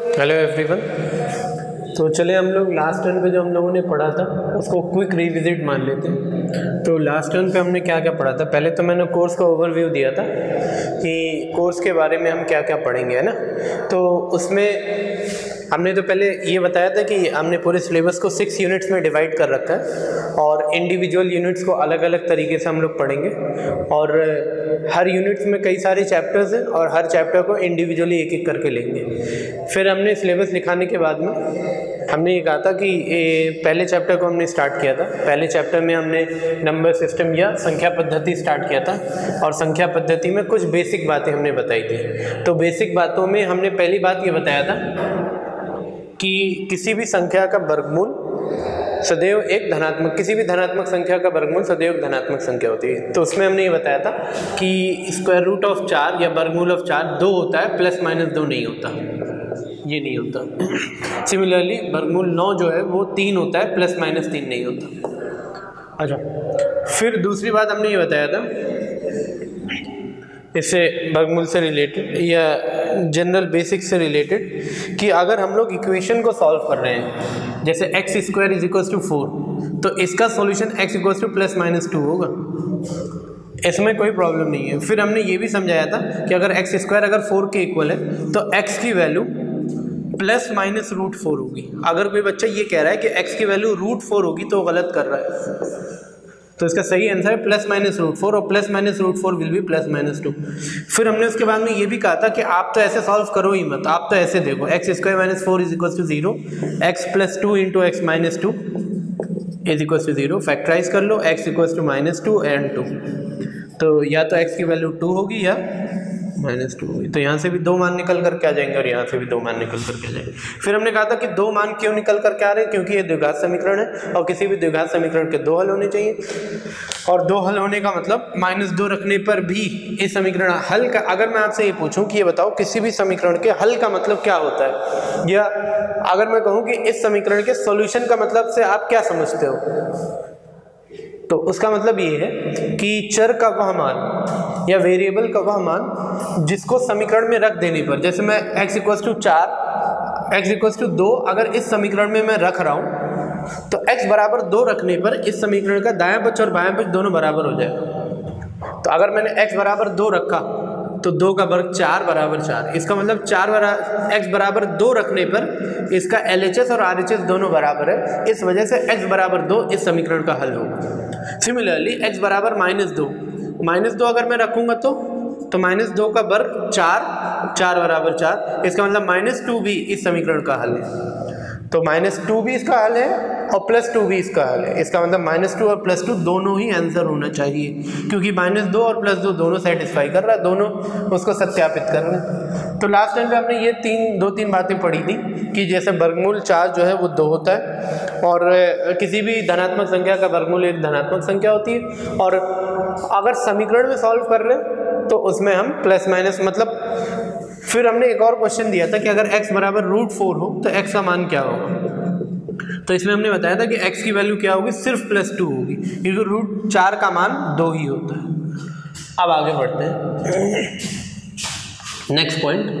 Hello everyone. तो चले हम लोग लास्ट टर्न पे जो हम लोगों ने पढ़ा था उसको क्विक रिविजिट मान लेते हैं। तो लास्ट टर्न पे हमने क्या क्या पढ़ा था, पहले तो मैंने कोर्स का ओवरव्यू दिया था कि कोर्स के बारे में हम क्या क्या पढ़ेंगे, है ना। तो उसमें हमने तो पहले ये बताया था कि हमने पूरे सिलेबस को 6 यूनिट्स में डिवाइड कर रखा है और इंडिविजुअल यूनिट्स को अलग अलग तरीके से हम लोग पढ़ेंगे और हर यूनिट्स में कई सारे चैप्टर्स हैं और हर चैप्टर को इंडिविजुअली एक एक करके लेंगे। फिर हमने सिलेबस लिखाने के बाद में हमने ये कहा था कि पहले चैप्टर को हमने स्टार्ट किया था। पहले चैप्टर में हमने नंबर सिस्टम या संख्या पद्धति स्टार्ट किया था और संख्या पद्धति में कुछ बेसिक बातें हमने बताई थी। तो बेसिक बातों में हमने पहली बात ये बताया था कि किसी भी संख्या का वर्गमूल सदैव एक धनात्मक, किसी भी धनात्मक संख्या का वर्गमूल सदैव धनात्मक संख्या होती है। तो उसमें हमने ये बताया था कि स्क्वायर रूट ऑफ 4 या वर्गमूल ऑफ 4 2 होता है, प्लस माइनस 2 नहीं होता, ये नहीं होता। सिमिलरली वर्गमूल 9 जो है वो 3 होता है, प्लस माइनस 3 नहीं होता। अच्छा, फिर दूसरी बात हमने ये बताया था इससे वर्गमूल से रिलेटेड या जनरल बेसिक से रिलेटेड कि अगर हम लोग इक्वेशन को सॉल्व कर रहे हैं जैसे x square is equals to 4 तो इसका solution x equals to plus minus 2 होगा, इसमें कोई प्रॉब्लम नहीं है। फिर हमने ये भी समझाया था कि अगर एक्स स्क्वायर अगर 4 के इक्वल है तो एक्स की वैल्यू प्लस माइनस रूट 4 होगी। अगर कोई बच्चा ये कह रहा है कि एक्स की वैल्यू रूट 4 होगी तो गलत कर रहा है। तो इसका सही आंसर है प्लस माइनस रूट 4 और plus minus root 4 will be plus minus 2। फिर हमने उसके बाद में ये भी कहा था कि आप तो ऐसे सॉल्व करो ही मत, आप तो ऐसे देखो x square minus 4 is equal to 0, x plus 2 into x minus 2 is equal to 0, factorize कर लो x equal to minus 2 and 2। तो या तो एक्स की वैल्यू 2 होगी या माइनस 2 होगी। तो यहाँ से भी 2 मान निकल कर के आ जाएंगे और यहाँ से भी 2 मान निकल कर के आ जाएंगे। फिर हमने कहा था कि 2 मान क्यों निकल कर के आ रहे हैं, क्योंकि ये द्विघात समीकरण है और किसी भी द्विघात समीकरण के 2 हल होने चाहिए और 2 हल होने का मतलब माइनस 2 रखने पर भी इस समीकरण हल का, अगर मैं आपसे ये पूछूं कि ये बताओ किसी भी समीकरण के हल का मतलब क्या होता है, या अगर मैं कहूँ कि इस समीकरण के सॉल्यूशन का मतलब से आप क्या समझते हो, तो उसका मतलब ये है कि चर का वह मान या वेरिएबल का वह मान जिसको समीकरण में रख देने पर, जैसे मैं x equals to 4 x equals to 2 अगर इस समीकरण में मैं रख रहा हूँ तो x बराबर 2 रखने पर इस समीकरण का दायां पक्ष और बायां पक्ष दोनों बराबर हो जाएगा। तो अगर मैंने x बराबर 2 रखा तो 2 का वर्ग 4 बराबर 4, इसका मतलब x बराबर 2 रखने पर इसका LHS और RHS दोनों बराबर है, इस वजह से x बराबर 2 इस समीकरण का हल होगा। सिमिलरली x बराबर माइनस 2 अगर मैं रखूंगा तो माइनस 2 का वर्ग 4 बराबर 4, इसका मतलब माइनस 2 भी इस समीकरण का हल है। तो माइनस 2 भी इसका हल है और प्लस 2 भी इसका हल है, इसका मतलब माइनस 2 और प्लस 2 दोनों ही आंसर होना चाहिए, क्योंकि माइनस 2 और प्लस 2 दोनों सेटिस्फाई कर रहा है, दोनों उसको सत्यापित कर रहे हैं। तो लास्ट टाइम पे हमने ये 2-3 बातें पढ़ी थी कि जैसे वर्गमूल 4 जो है वो 2 होता है और किसी भी धनात्मक संख्या का वर्गमूल एक धनात्मक संख्या होती है, और अगर समीकरण में सॉल्व कर रहे हैं तो उसमें हम प्लस माइनस मतलब। फिर हमने एक और क्वेश्चन दिया था कि अगर x बराबर रूट 4 हो तो x का मान क्या होगा, तो इसमें हमने बताया था कि x की वैल्यू क्या होगी, सिर्फ प्लस 2 होगी, क्योंकि रूट 4 का मान 2 ही होता है। अब आगे बढ़ते हैं नेक्स्ट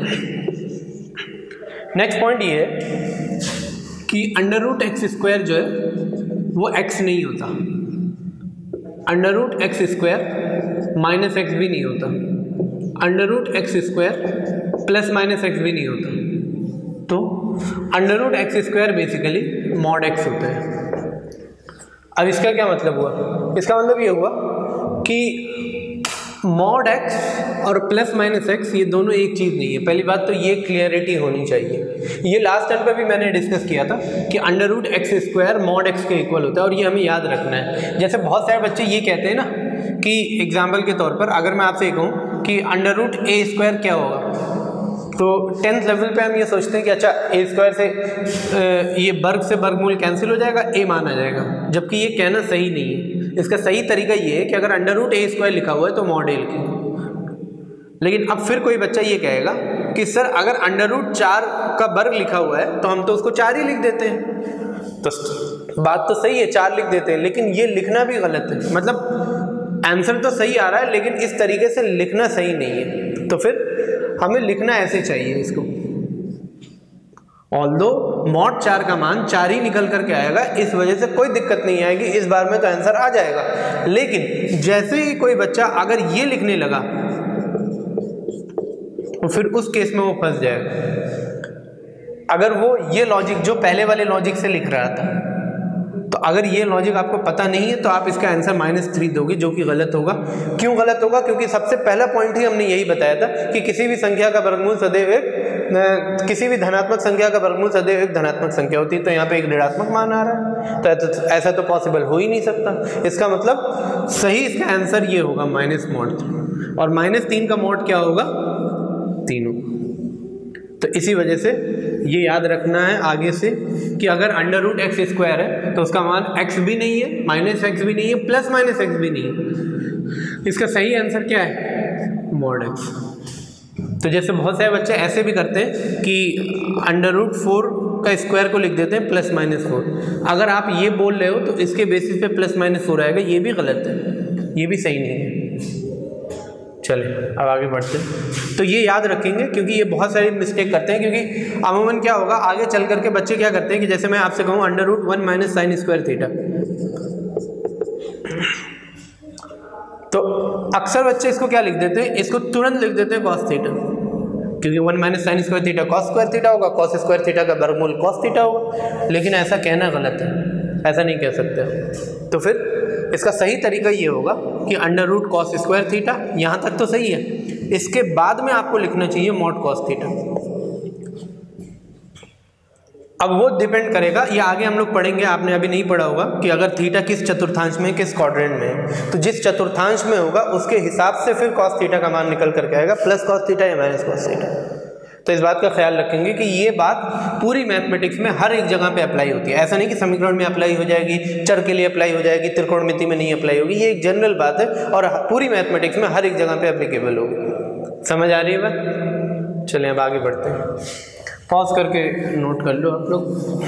पॉइंट ये है कि अंडर रूट एक्स स्क्वायर जो है वो x नहीं होता, under root x square minus x भी नहीं होता, under root x square plus minus x भी नहीं होता। तो under root x square basically mod x होता है। अब इसका क्या मतलब हुआ, इसका मतलब ये हुआ कि मॉड एक्स और प्लस माइनस एक्स ये दोनों एक चीज़ नहीं है। पहली बात तो ये क्लियरिटी होनी चाहिए। ये लास्ट टाइम पे भी मैंने डिस्कस किया था कि under root x square mod x के इक्वल होता है और ये हमें याद रखना है। जैसे बहुत सारे बच्चे ये कहते हैं ना कि एग्जाम्पल के तौर पर अगर मैं आपसे कहूँ कि अंडर रूट ए स्क्वायर क्या होगा, तो 10th लेवल पे हम ये सोचते हैं कि अच्छा ए स्क्वायर से ये वर्ग से वर्गमूल कैंसिल हो जाएगा, ए मान आ जाएगा, जबकि ये कहना सही नहीं है। इसका सही तरीका ये है कि अगर अंडर रूट ए स्क्वायर लिखा हुआ है तो मॉड ए लिखेंगे। लेकिन अब फिर कोई बच्चा ये कहेगा कि सर अगर अंडर रूट 4 का वर्ग लिखा हुआ है तो हम तो उसको 4 ही लिख देते हैं। तो बात तो सही है, 4 लिख देते हैं, लेकिन ये लिखना भी गलत है। मतलब आंसर तो सही आ रहा है लेकिन इस तरीके से लिखना सही नहीं है। तो फिर हमें लिखना ऐसे चाहिए इसको ऑल्दो मॉड 4 का मान 4 ही निकल करके आएगा, इस वजह से कोई दिक्कत नहीं आएगी, इस बार में तो आंसर आ जाएगा। लेकिन जैसे ही कोई बच्चा अगर ये लिखने लगा तो फिर उस केस में वो फंस जाएगा। अगर वो ये लॉजिक जो पहले वाले लॉजिक से लिख रहा था, तो अगर ये लॉजिक आपको पता नहीं है तो आप इसका आंसर -3 दोगे, जो कि गलत होगा। क्यों गलत होगा? क्योंकि सबसे पहला पॉइंट ही हमने यही बताया था कि किसी भी संख्या का वर्गमूल सदैव किसी भी धनात्मक संख्या का वर्गमूल सदैव एक धनात्मक संख्या होती है। तो यहाँ पे एक ऋणात्मक मान आ रहा है, तो ऐसा तो पॉसिबल हो ही नहीं सकता। इसका मतलब सही इसका आंसर ये होगा -mod, और -3 का mod क्या होगा? 3। तो इसी वजह से ये याद रखना है आगे से कि अगर √x² है तो उसका मान x भी नहीं है, -x भी नहीं है, +-x भी नहीं है। इसका सही आंसर क्या है? mod x। तो जैसे बहुत सारे बच्चे ऐसे भी करते हैं कि √4 का स्क्वायर को लिख देते हैं +-4। अगर आप ये बोल रहे हो तो इसके बेसिस पे +-4 आएगा, ये भी गलत है, ये भी सही नहीं है। चलिए अब आगे बढ़ते हैं। तो ये याद रखेंगे क्योंकि ये बहुत सारी मिस्टेक करते हैं, क्योंकि अमूमन क्या होगा आगे चल करके बच्चे क्या करते हैं कि जैसे मैं आपसे कहूँ √1 - sin²θ, तो अक्सर बच्चे इसको क्या लिख देते हैं? इसको तुरंत लिख देते हैं cos θ, क्योंकि 1 - sin²θ cos² होगा, cos²θ का वर्गमूल cos θ होगा। लेकिन ऐसा कहना गलत है, ऐसा नहीं कह सकते। तो फिर इसका सही तरीका ये होगा कि √cos²θ, यहाँ तक तो सही है, इसके बाद में आपको लिखना चाहिए mod cos θ। अब वो डिपेंड करेगा, ये आगे हम लोग पढ़ेंगे, आपने अभी नहीं पढ़ा होगा कि अगर थीटा किस चतुर्थांश में, किस क्वाड्रेंट में है, तो जिस चतुर्थांश में होगा उसके हिसाब से फिर cos θ का मान निकल करके आएगा, +cos θ या -cos θ। तो इस बात का ख्याल रखेंगे कि ये बात पूरी मैथमेटिक्स में हर एक जगह पे अप्लाई होती है। ऐसा नहीं कि समीकरण में अप्लाई हो जाएगी, चर के लिए अप्लाई हो जाएगी, त्रिकोणमिति में नहीं अप्लाई होगी। ये एक जनरल बात है और पूरी मैथमेटिक्स में हर एक जगह पे एप्लीकेबल होगी। समझ आ रही है बात? चलिए अब आगे बढ़ते हैं। पॉज करके नोट कर लो आप लोग।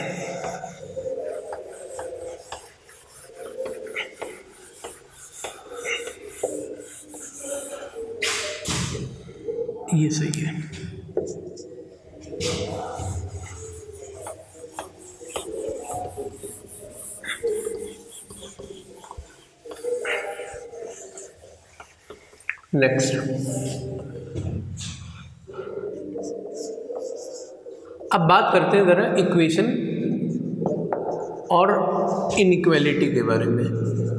ये सही है। नेक्स्ट, अब बात करते हैं ज़रा इक्वेशन और इनइक्वालिटी के बारे में।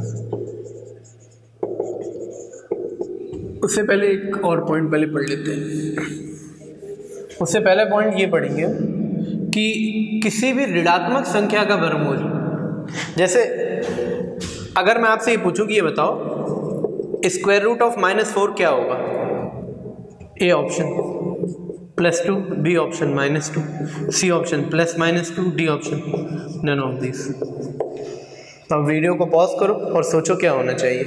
उससे पहले एक और पॉइंट पहले पढ़ लेते हैं। उससे पहले पॉइंट ये पढ़ेंगे कि किसी भी ऋणात्मक संख्या का वर्गमूल, जैसे अगर मैं आपसे ये पूछूं कि ये बताओ √(-4) क्या होगा? A option +2, B option -2, C option +-2, D option none of this. अब वीडियो को पॉज करो और सोचो क्या होना चाहिए।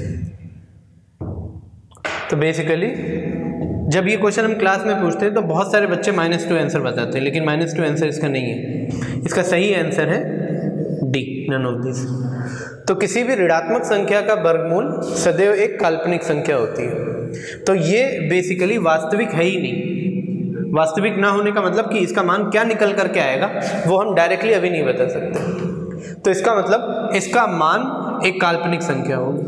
तो बेसिकली जब ये क्वेश्चन हम क्लास में पूछते हैं तो बहुत सारे बच्चे -2 आंसर बताते हैं, लेकिन -2 आंसर इसका नहीं है। इसका सही आंसर है डी, नन ऑफ दिस। तो किसी भी ऋणात्मक संख्या का वर्गमूल सदैव एक काल्पनिक संख्या होती है। तो ये बेसिकली वास्तविक है ही नहीं। वास्तविक ना होने का मतलब कि इसका मान क्या निकल करके आएगा वो हम डायरेक्टली अभी नहीं बता सकते। तो इसका मतलब इसका मान एक काल्पनिक संख्या होगी।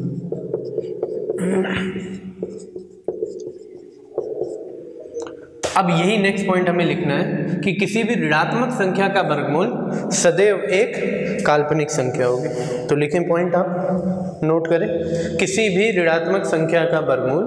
अब यही नेक्स्ट पॉइंट हमें लिखना है कि किसी भी ऋणात्मक संख्या का वर्गमूल सदैव एक काल्पनिक संख्या होगी। तो लिखें पॉइंट, आप नोट करें, किसी भी ऋणात्मक संख्या का वर्गमूल,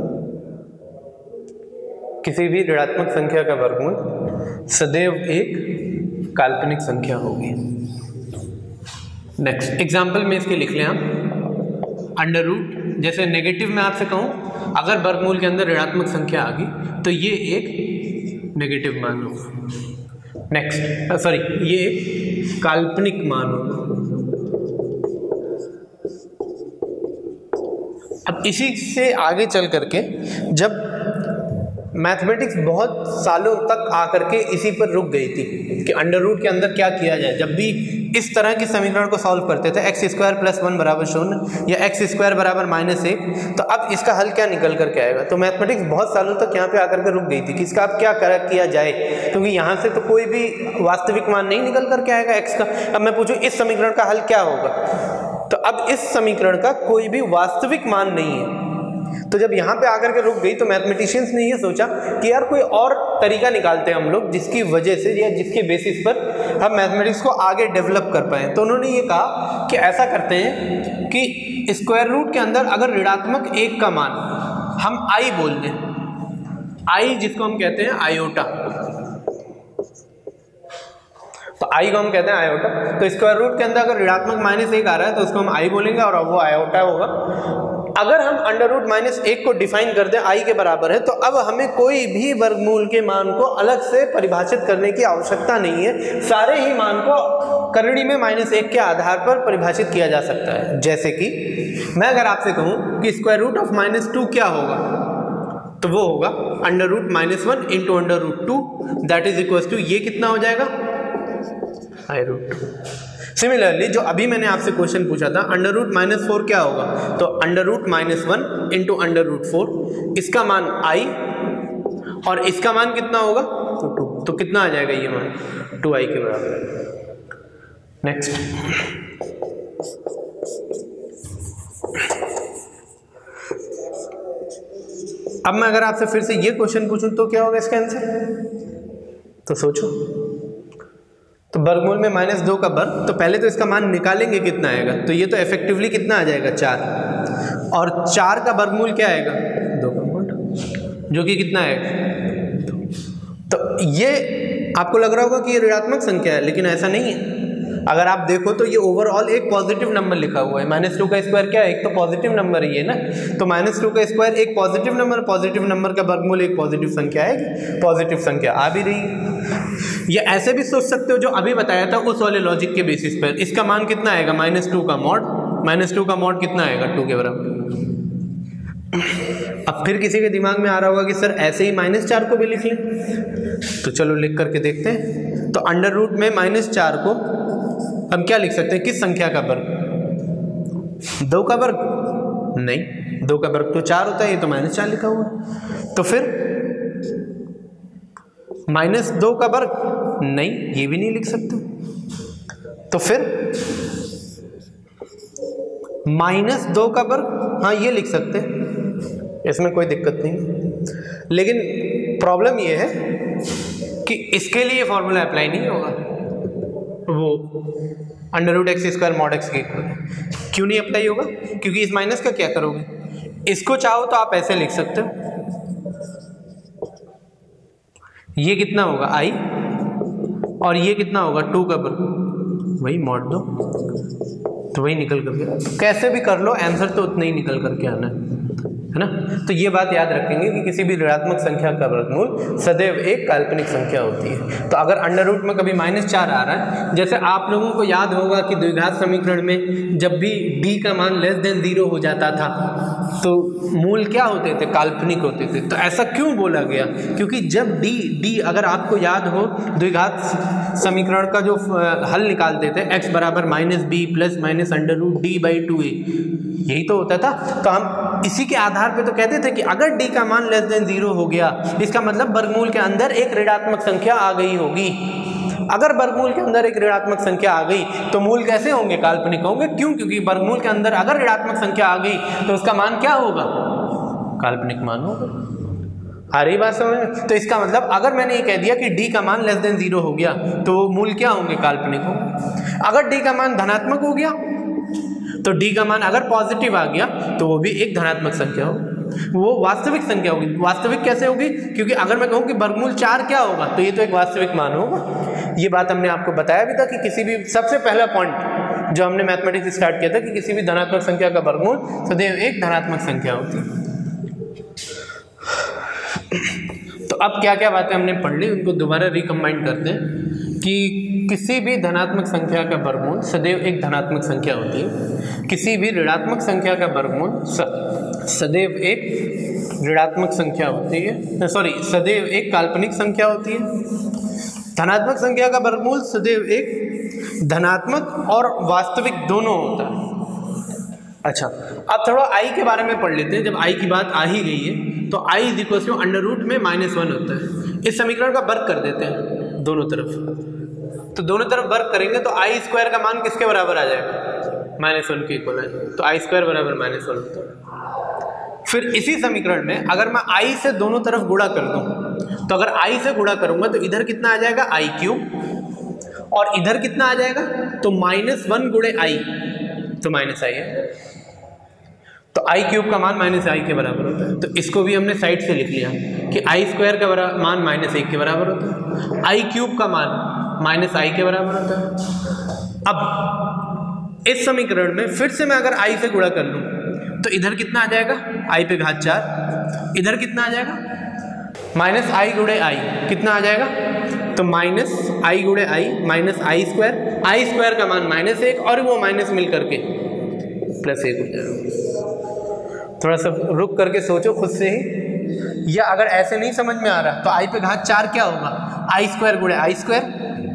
किसी भी ऋणात्मक संख्या का वर्गमूल सदैव एक काल्पनिक संख्या होगी। नेक्स्ट एग्जाम्पल में इसके लिख लें आप √, जैसे नेगेटिव में आपसे कहूँ अगर वर्गमूल के अंदर ऋणात्मक संख्या आ गई तो ये एक नेगेटिव मान होगा। नेक्स्ट सॉरी, ये एक काल्पनिक मान होगा। अब इसी से आगे चल करके जब मैथमेटिक्स बहुत सालों तक आकर के इसी पर रुक गई थी कि अंडर रूट के अंदर क्या किया जाए। जब भी इस तरह की समीकरण को सॉल्व करते थे x स्क्वायर प्लस 1 बराबर 0 या x स्क्वायर बराबर -1, तो अब इसका हल क्या निकल करके आएगा। तो मैथमेटिक्स बहुत सालों तक यहाँ पे आकर के रुक गई थी कि इसका अब क्या किया जाए, क्योंकि यहाँ से तो कोई भी वास्तविक मान नहीं निकल करके आएगा x का। अब मैं पूछूँ इस समीकरण का हल क्या होगा, तो अब इस समीकरण का कोई भी वास्तविक मान नहीं है। तो जब यहाँ पे आकर के रुक गई तो मैथमेटिशियंस ने ये सोचा कि यार कोई और तरीका निकालते हैं हम लोग जिसकी वजह से या जिसके बेसिस पर हम मैथमेटिक्स को आगे डेवलप कर पाएँ। तो उन्होंने ये कहा कि ऐसा करते हैं कि स्क्वायर रूट के अंदर अगर ऋणात्मक 1 का मान हम i बोल दें, i जिसको हम कहते हैं आयोटा, तो i को हम कहते हैं आयोटा। तो स्क्वायर रूट के अंदर अगर ऋणात्मक -1 आ रहा है तो उसको हम i बोलेंगे और वो आयोटा होगा। अगर हम अंडर रूट -1 को डिफाइन कर दें i के बराबर है, तो अब हमें कोई भी वर्गमूल के मान को अलग से परिभाषित करने की आवश्यकता नहीं है। सारे ही मान को करड़ी में -1 के आधार पर परिभाषित किया जा सकता है। जैसे कि मैं अगर आपसे कहूं कि स्क्वायर रूट ऑफ -2 क्या होगा, तो वो होगा under root -1 into under root 2, that is equal to ये कितना हो जाएगा i√2। सिमिलरली जो अभी मैंने आपसे क्वेश्चन पूछा था अंडर रूट -4 क्या होगा, तो under root -1 into under root 4, इसका मान i और इसका मान कितना होगा तो 2, तो कितना आ जाएगा ये मान 2i के बराबर। नेक्स्ट, अब मैं अगर आपसे फिर से ये क्वेश्चन पूछूं तो क्या होगा इसका आंसर, तो सोचो। तो वर्गमूल में -2 का वर्ग, तो पहले तो इसका मान निकालेंगे कितना आएगा, तो ये तो इफेक्टिवली कितना आ जाएगा 4, और 4 का वर्गमूल क्या आएगा 2 का मोड, जो कि कितना आएगा। तो ये आपको लग रहा होगा कि ये ऋणात्मक संख्या है, लेकिन ऐसा नहीं है। अगर आप देखो तो ये ओवरऑल एक पॉजिटिव नंबर लिखा हुआ है। -2 का स्क्वायर क्या है, एक तो पॉजिटिव नंबर ही है ना, तो -2 का स्क्वायर एक पॉजिटिव नंबर का वर्गमूल एक पॉजिटिव संख्या है, पॉजिटिव संख्या आ भी रही। ये ऐसे भी सोच सकते हो जो अभी बताया था उस वाले लॉजिक के बेसिस पर, इसका मान कितना आएगा -2 का मॉड, -2 का मॉड कितना आएगा 2 के बराबर। अब फिर किसी के दिमाग में आ रहा होगा कि सर ऐसे ही -4 को भी लिख लें, तो चलो लिख करके देखते हैं। तो अंडर रूट में -4 को हम क्या लिख सकते हैं, किस संख्या का वर्ग, 2 का वर्ग, नहीं 2 का वर्ग तो 4 होता है, ये तो -4 लिखा हुआ है। तो फिर -2 का वर्ग, नहीं ये भी नहीं लिख सकते। तो फिर -2 का वर्ग, हाँ ये लिख सकते हैं, इसमें कोई दिक्कत नहीं। लेकिन प्रॉब्लम ये है कि इसके लिए फॉर्मूला अप्लाई नहीं होगा, वो under root x square mod x के इक्वल। क्यों नहीं अप्लाई होगा, क्योंकि इस माइनस का क्या करोगे, इसको चाहो तो आप ऐसे लिख सकते हो, ये कितना होगा i और ये कितना होगा 2 का वर्ग, वही मॉड दो तो वही निकल करके, तो कैसे भी कर लो आंसर तो उतना ही निकल करके आना है ना। तो ये बात याद रखेंगे कि किसी भी ऋणात्मक संख्या का वर्गमूल सदैव एक काल्पनिक संख्या होती है। तो अगर अंडर रूट में कभी -4 आ रहा है, जैसे आप लोगों को याद होगा कि द्विघात समीकरण में जब भी d का मान <0 हो जाता था तो मूल क्या होते थे, काल्पनिक होते थे। तो ऐसा क्यों बोला गया, क्योंकि जब d अगर आपको याद हो द्विघात समीकरण का जो हल निकालते थे x बराबर -b plus minus under root d/2a, यही तो होता था। तो हम इसी के आधार पे तो कहते थे कि अगर d का मान <0 हो गया, इसका मतलब वर्गमूल के अंदर एक ऋणात्मक संख्या आ गई होगी। अगर वर्गमूल के अंदर एक ऋणात्मक संख्या आ गई तो मूल कैसे होंगे, काल्पनिक होंगे। क्यों, क्योंकि वर्गमूल के अंदर अगर ऋणात्मक संख्या आ गई तो उसका मान क्या होगा, काल्पनिक मान होगा। आ रही बात समझ में। तो इसका मतलब अगर मैंने ये कह दिया कि d का मान <0 हो गया तो मूल क्या होंगे, काल्पनिक होंगे। अगर d का मान धनात्मक हो गया तो d का मान अगर पॉजिटिव आ गया तो वो भी एक धनात्मक संख्या होगी, वो वास्तविक संख्या होगी। वास्तविक कैसे होगी, क्योंकि अगर मैं कहूँ कि वर्गमूल 4 क्या होगा तो ये तो एक वास्तविक मान होगा। ये बात हमने आपको बताया भी था कि किसी भी, सबसे पहला पॉइंट जो हमने मैथमेटिक्स स्टार्ट किया था कि किसी भी धनात्मक संख्या का वर्गमूल सदैव एक धनात्मक संख्या होती है। तो अब क्या क्या बातें हमने पढ़ ली उनको दोबारा रिकम्बाइंड करते हैं कि किसी भी धनात्मक संख्या का वर्गमूल सदैव एक धनात्मक संख्या होती है, किसी भी ऋणात्मक संख्या का वर्गमूल सदैव एक ऋणात्मक संख्या होती है, सदैव एक काल्पनिक संख्या होती है। धनात्मक संख्या का वर्गमूल सदैव एक धनात्मक और वास्तविक दोनों होता है। अच्छा, अब थोड़ा आई के बारे में पढ़ लेते हैं। जब आई की बात आ ही गई है तो i is equal to under root में -1 होता है। इस समीकरण का वर्ग कर देते हैं दोनों तरफ, तो दोनों तरफ वर्ग करेंगे तो आई स्क्वायर का मान किसके बराबर आ जाएगा? -1 के इक्वल है, तो आई स्क्वायर बराबर -1 होता है। फिर इसी समीकरण में अगर मैं आई से दोनों तरफ गुणा कर दूं, तो अगर आई से गुणा करूंगा तो इधर कितना आ जाएगा? आई क्यूब, और इधर कितना आ जाएगा? तो -1 गुणे आई, तो माइनस आई है, तो आई क्यूब का मान -i के बराबर होता है। तो इसको भी हमने साइड से लिख लिया कि आई स्क्वायर का मान -1 के बराबर होता है, आई क्यूब का मान -i के बराबर होता है। अब इस समीकरण में फिर से मैं अगर आई से गुणा कर लूं तो इधर कितना आ जाएगा? आई पे घात 4, इधर कितना आ जाएगा? -i गुणे आई, कितना आ जाएगा? तो -i गुणे आई -i स्क्वायर का मान -1 और वो माइनस मिल करके +1 हो जाएगा। थोड़ा सा रुक करके सोचो खुद से ही, या अगर ऐसे नहीं समझ में आ रहा तो आई पे घात 4 क्या होगा? आई स्क्वायर गुणे आई स्क्वायर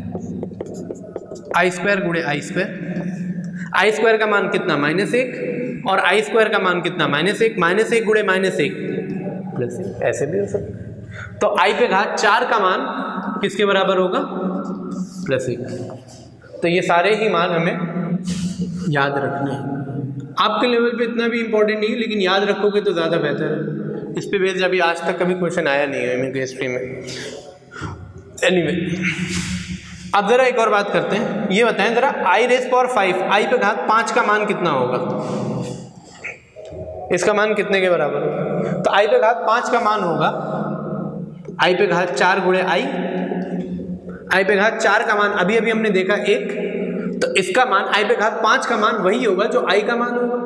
गुणे आई स्क्वायर का मान कितना? -1, और आई स्क्वायर का मान कितना? -1 गुणे -1 +1, ऐसे भी हो सकता है। तो आई पे घात 4 का मान किसके बराबर होगा? +1। तो ये सारे ही मान हमें याद रखने हैं। आपके लेवल पे इतना भी इम्पोर्टेंट नहीं है, लेकिन याद रखोगे तो ज़्यादा बेहतर है। इस पे बेस्ड अभी आज तक कभी क्वेश्चन आया नहीं है केमिस्ट्री में। एनीवे, अब ज़रा एक और बात करते हैं। ये बताएं ज़रा, i⁵ आई पे घात 5 का मान कितना होगा? इसका मान कितने के बराबर होगा? तो आई पे घात 5 का मान होगा आई पे घात 4 गुणे आई पे घात 4 का मान अभी अभी हमने देखा 1, तो इसका मान आई पे घात 5 का मान वही होगा जो आई का मान होगा।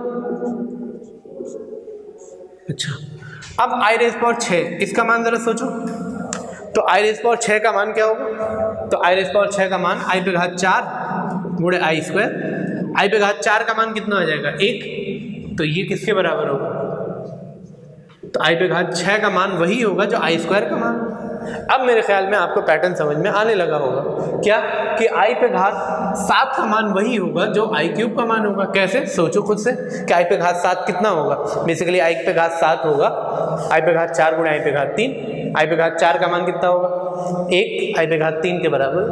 अच्छा, अब i⁵ इसका मान जरा सोचो, तो i⁵ का मान क्या होगा? तो i⁵ का मान आई पे घात 4 गुणे आई स्क्वायर, आई पे घात 4 का मान कितना आ जाएगा? 1, तो ये किसके बराबर होगा? तो आई पे घात 6 का मान वही होगा जो आई स्क्वायर का मान। अब मेरे ख्याल में आपको पैटर्न समझ में आने लगा होगा, क्या कि आई पे घात 7 का मान वही होगा जो आई क्यूब का मान होगा। कैसे? सोचो खुद से कि आई पे घात 7 कितना होगा? बेसिकली आई पे घात 7 होगा आई पे घात 4 गुणे आई पे घात 3, आई पे घात 4 का मान कितना होगा? 1, आई पे घात 3 के बराबर।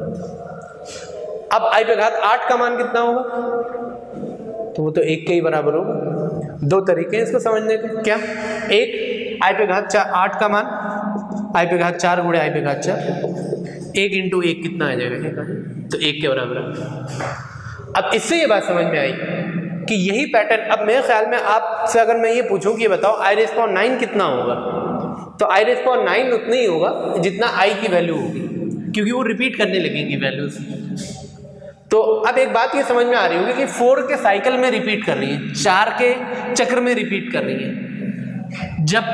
अब आई पे घात 8 का मान कितना होगा? तो वो तो 1 के ही बराबर होगा। दो तरीके हैं इसको समझने के, क्या? एक, आई पे घात 8 का मान आई पे घात 4 गुणे आई पे घात 4, 1 × 1 कितना आ जाएगा? तो 1 के बराबर है। अब इससे ये बात समझ में आई कि यही पैटर्न, अब मेरे ख्याल में आपसे अगर मैं ये पूछूं कि ये बताओ i⁹ कितना होगा, तो i⁹ उतना ही होगा जितना i की वैल्यू होगी, क्योंकि वो रिपीट करने लगेंगी वैल्यूज। तो अब एक बात ये समझ में आ रही होगी कि 4 के साइकिल में रिपीट कर रही है, 4 के चक्र में रिपीट कर रही है। जब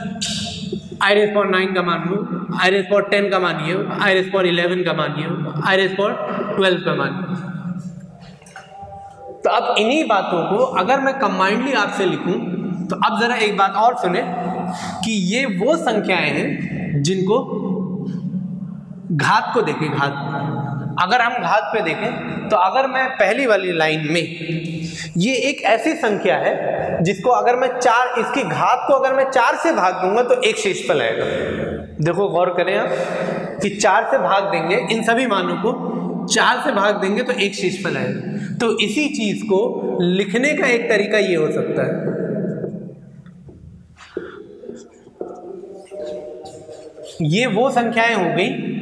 i⁹ का मान हो, i⁻10 का मान ये हो, i⁻11 का मान ये हो, i⁻12 का मान। तो अब इन्हीं बातों को अगर मैं कंबाइंडली आपसे लिखूं, तो अब जरा एक बात और सुने कि ये वो संख्याएं हैं जिनको घात को देखें, घात, अगर हम घात पे देखें तो अगर मैं पहली वाली लाइन में, ये एक ऐसी संख्या है जिसको अगर मैं 4, इसकी घात को अगर मैं 4 से भाग दूंगा तो एक शेषफल आएगा। देखो गौर करें आप कि 4 से भाग देंगे, इन सभी मानों को 4 से भाग देंगे तो एक शेषफल आएगा। तो इसी चीज को लिखने का एक तरीका ये हो सकता है, ये वो संख्याएं हो गई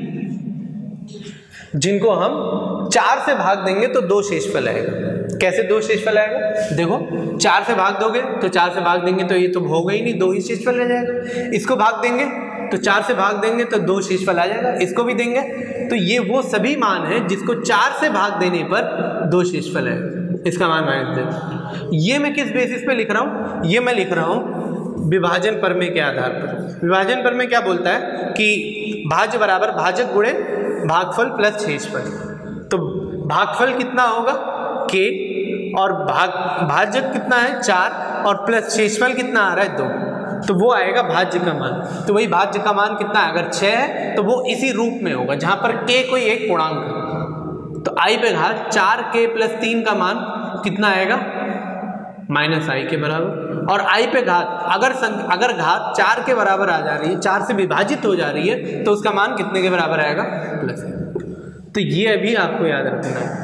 जिनको हम 4 से भाग देंगे तो 2 शेषफल आएगा। कैसे 2 शेषफल आएगा? देखो 4 से भाग दोगे तो 4 से भाग देंगे तो ये तो होगा ही नहीं, 2 ही शेषफल रह जाएगा। इसको भाग देंगे तो 4 से भाग देंगे तो 2 शेषफल आ जाएगा, इसको भी देंगे तो ये वो सभी मान हैं जिसको 4 से भाग देने पर 2 शेषफल है, इसका मान -2। ये मैं किस बेसिस पे लिख रहा हूँ? ये मैं लिख रहा हूँ विभाजन प्रमेय के आधार पर। विभाजन प्रमेय क्या बोलता है कि भाज्य बराबर भाजक गुणे भागफल प्लस शेषफल। तो भागफल कितना होगा k और भाजक कितना है 4 और प्लस शेषफल कितना आ रहा है 2, तो वो आएगा भाज्य का मान। तो वही भाज्य का मान कितना है, अगर 6 है तो वो इसी रूप में होगा जहां पर k कोई एक पूर्णांक है। तो i पे घात 4k + 3 का मान कितना आएगा -i के बराबर। और i पे घात अगर घात 4 के बराबर आ जा रही है, 4 से विभाजित हो जा रही है, तो उसका मान कितने के बराबर आएगा प्लस। तो ये अभी आपको याद रखना है।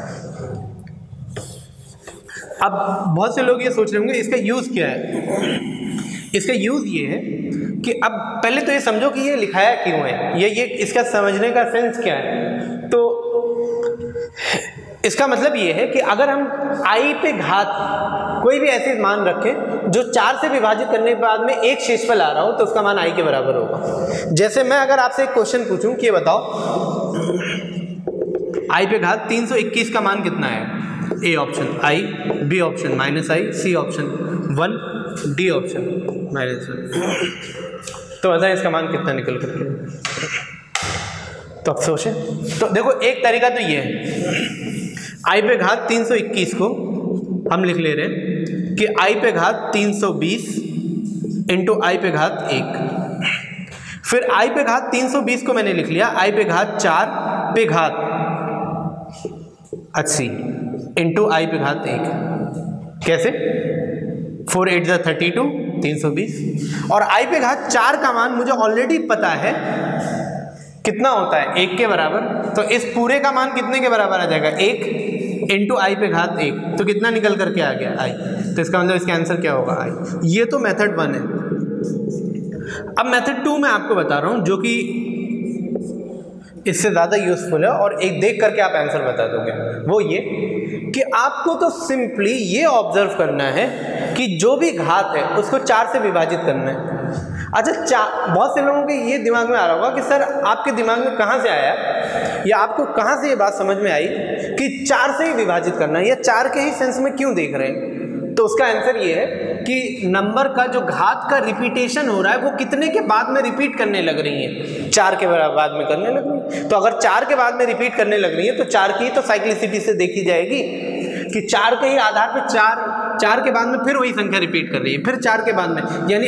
अब बहुत से लोग ये सोच रहे होंगे इसका यूज़ क्या है। इसका यूज़ ये है कि अब पहले तो ये समझो कि ये लिखाया क्यों है, ये इसका समझने का सेंस क्या है। तो इसका मतलब ये है कि अगर हम i पे घात कोई भी ऐसे मान रखें जो 4 से विभाजित करने के बाद में एक शेषफल आ रहा हो, तो उसका मान i के बराबर होगा। जैसे मैं अगर आपसे एक क्वेश्चन पूछूं कि ये बताओ i पे घात 321 का मान कितना है, A option i, B option -i, C option 1, D option -1। तो बताएं इसका मान कितना निकल करके। तो अब सोचें। तो देखो एक तरीका तो ये है, i पे घात 321 को हम लिख ले रहे हैं कि i पे घात 320 इंटू i पे घात 1। फिर i पे घात 320 को मैंने लिख लिया i पे घात 4 पे घात 80 इंटू i पे घात 1। कैसे? 4 8 = 32, 320। और i पे घात 4 का मान मुझे ऑलरेडी पता है कितना होता है, 1 के बराबर। तो इस पूरे का मान कितने के बराबर आ जाएगा, 1 इंटू i पे घात 1। तो कितना निकल करके आ गया i। तो इसका मतलब इसका आंसर क्या होगा i। ये तो मेथड 1 है। अब मेथड 2 मैं आपको बता रहा हूं जो कि इससे ज़्यादा यूजफुल है और एक देख करके आप आंसर बता दोगे। वो ये कि आपको तो सिंपली ये ऑब्जर्व करना है कि जो भी घात है उसको 4 से विभाजित करना है। अच्छा, बहुत से लोगों के ये दिमाग में आ रहा होगा कि सर आपके दिमाग में कहाँ से आया या आपको कहाँ से ये बात समझ में आई कि 4 से ही विभाजित करना है या 4 के ही सेंस में क्यों देख रहे हैं। तो उसका आंसर ये है कि नंबर का जो घात का रिपीटेशन हो रहा है वो कितने के बाद में रिपीट करने लग रही है, 4 के बाद में करने लग रही है। तो अगर 4 के बाद में रिपीट करने लग रही है तो 4 की तो साइक्लिसिटी से देखी जाएगी कि 4 के ही आधार पे 4 के बाद में फिर वही संख्या रिपीट कर रही है, फिर 4 के बाद में। यानी